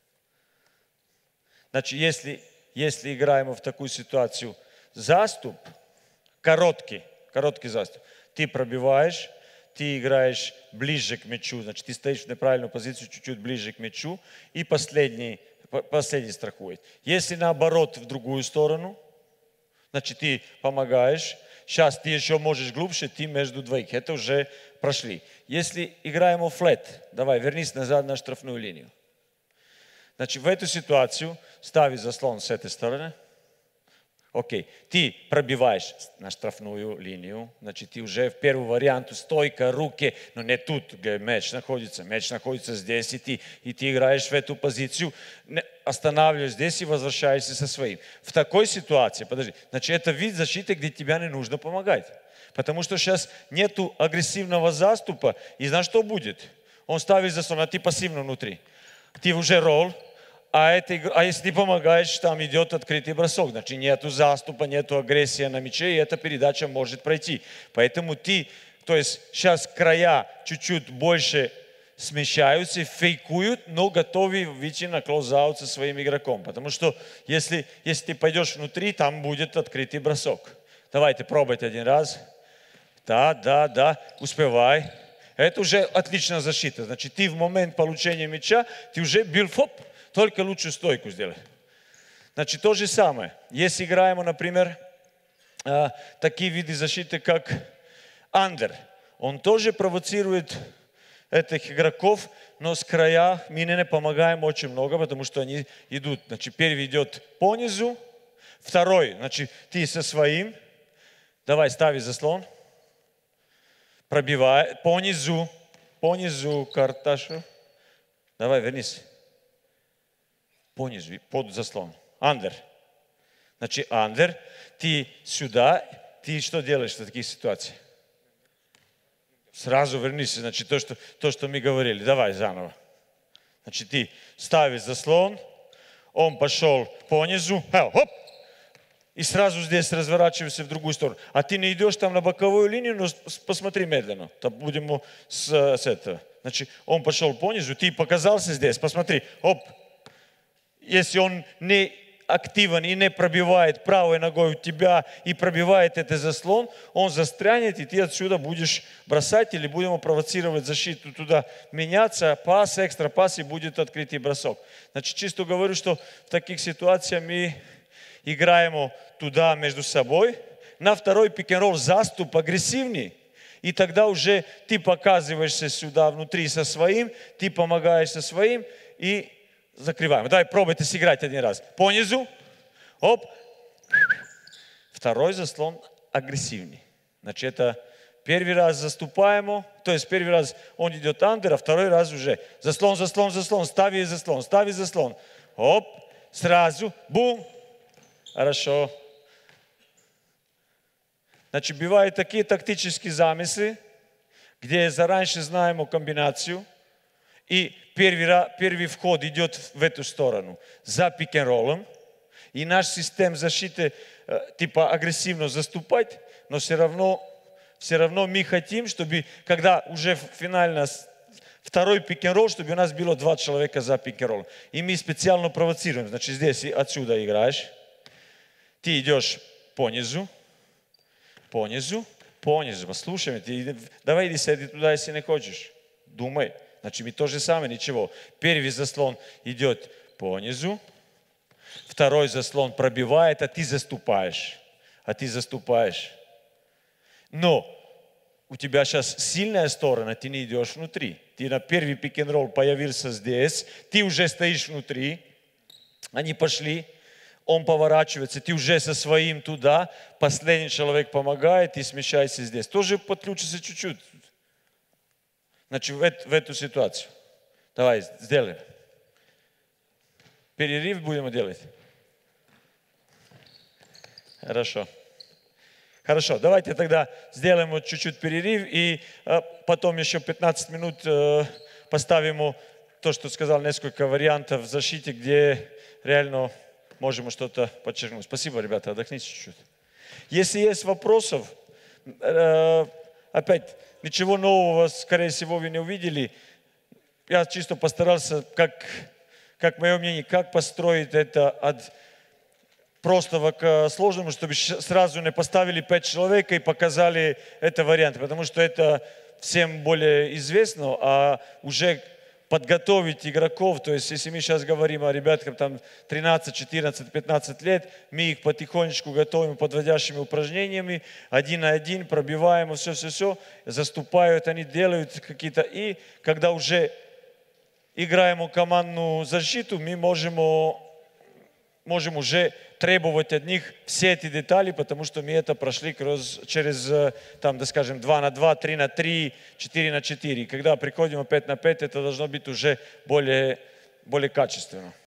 Значит, если играем в такую ситуацию, заступ, короткий заступ, ты пробиваешь, ты играешь ближе к мячу, значит, ты стоишь в неправильную позицию, чуть-чуть ближе к мячу, и последний страхует. Если наоборот в другую сторону, значит, ты помогаешь, сейчас ты еще можешь глубже, ты между двоих, это уже прошли. Если играем в флэт, давай, вернись назад на штрафную линию. Значит, в эту ситуацию стави заслон с этой стороны. Окей, ты пробиваешь на штрафную линию, значит, ты уже в первую варианту стойка, руки, но не тут, где мяч находится здесь, и ты играешь в эту позицию, останавливаешь здесь и возвращаешься со своим. В такой ситуации, значит, это вид защиты, где тебе не нужно помогать, потому что сейчас нету агрессивного заступа, и знаешь, что будет? Он ставит заслон, а ты пассивно внутри, ты уже ролл. А если ты помогаешь, там идет открытый бросок. Значит, нету заступа, нету агрессии на мяче, и эта передача может пройти. Поэтому сейчас края чуть-чуть больше смещаются, фейкуют, но готовы выйти на клоузаут со своим игроком. Потому что если ты пойдешь внутри, там будет открытый бросок. Давайте пробуйте один раз. Да, успевай. Это уже отличная защита. Значит, ты в момент получения мяча, ты уже бил, только лучшую стойку сделай. Значит, то же самое. Если играем, например, такие виды защиты, как андер, он тоже провоцирует этих игроков, но с края мы не помогаем очень много, потому что они идут. Значит, первый идет по низу, второй, значит, ты со своим, давай стави заслон, пробивай, по низу карташу, давай вернись, по низу, под заслон, андер. Значит, андер, ты сюда, ты что делаешь в таких ситуациях? Сразу вернись, значит, то, что мы говорили. Давай заново. Значит, ты ставишь заслон, он пошел по низу, хоп, и сразу здесь разворачиваешься в другую сторону. А ты не идешь там на боковую линию, но посмотри медленно. Там будем с этого. Значит, он пошел по низу, ты показался здесь, посмотри, оп. Если он не активен и не пробивает правой ногой у тебя и пробивает этот заслон, он застрянет, и ты отсюда будешь бросать или будем провоцировать защиту туда меняться, пас, экстра пас, и будет открытый бросок. Значит, чисто говорю, что в таких ситуациях мы играем туда между собой, на второй пик-н-ролл заступ агрессивней, и тогда уже ты показываешься сюда внутри со своим, ты помогаешь со своим, и закрываем. Давай пробуйте сыграть один раз. По низу. Оп. Второй заслон агрессивней. Значит, это первый раз заступаем, то есть первый раз он идет андер, а второй раз уже заслон, заслон, заслон, стави заслон, стави заслон. Оп. Сразу. Бум. Хорошо. Значит, бывают такие тактические замыслы, где заранее знаем комбинацию, и первый вход идет в эту сторону за пик-н-роллом, и наш систем защиты типа агрессивно заступать, но все равно мы хотим, чтобы когда уже финально второй пик-н-ролл, чтобы у нас было 2 человека за пик-н-роллом. И мы специально провоцируем. Значит, здесь и отсюда играешь. Ты идешь по низу. Послушай, давай иди сиди туда, если не хочешь. Думай. Значит, мы то же самое, ничего. Первый заслон идет по низу, второй заслон пробивает, а ты заступаешь. Но у тебя сейчас сильная сторона, ты не идешь внутри. Ты на первый пик-н-ролл появился здесь, ты уже стоишь внутри, они пошли, он поворачивается, ты уже со своим туда, последний человек помогает, и смещайся здесь. Тоже подключится чуть-чуть. Значит, в эту ситуацию. Давай, сделаем. Перерыв будем делать. Хорошо, давайте тогда сделаем вот чуть-чуть перерыв, и потом еще 15 минут поставим то, что сказал, несколько вариантов в защите, где реально можем что-то подчеркнуть. Спасибо, ребята, отдохните чуть-чуть. Если есть вопросов, опять, ничего нового, скорее всего, вы не увидели. Я чисто постарался, как мое мнение, как построить это от простого к сложному, чтобы сразу не поставили 5 человек и показали это вариант, потому что это всем более известно, а уже подготовить игроков, то есть если мы сейчас говорим о ребятках там 13, 14, 15 лет, мы их потихонечку готовим подводящими упражнениями, 1 на 1, пробиваем, все, заступают, они делают какие-то, и когда уже играем командную защиту, мы можем уже требовать от них все эти детали, потому что мы это прошли через, там, да скажем, 2 на 2, 3 на 3, 4 на 4. Когда приходим 5 на 5, это должно быть уже более качественно.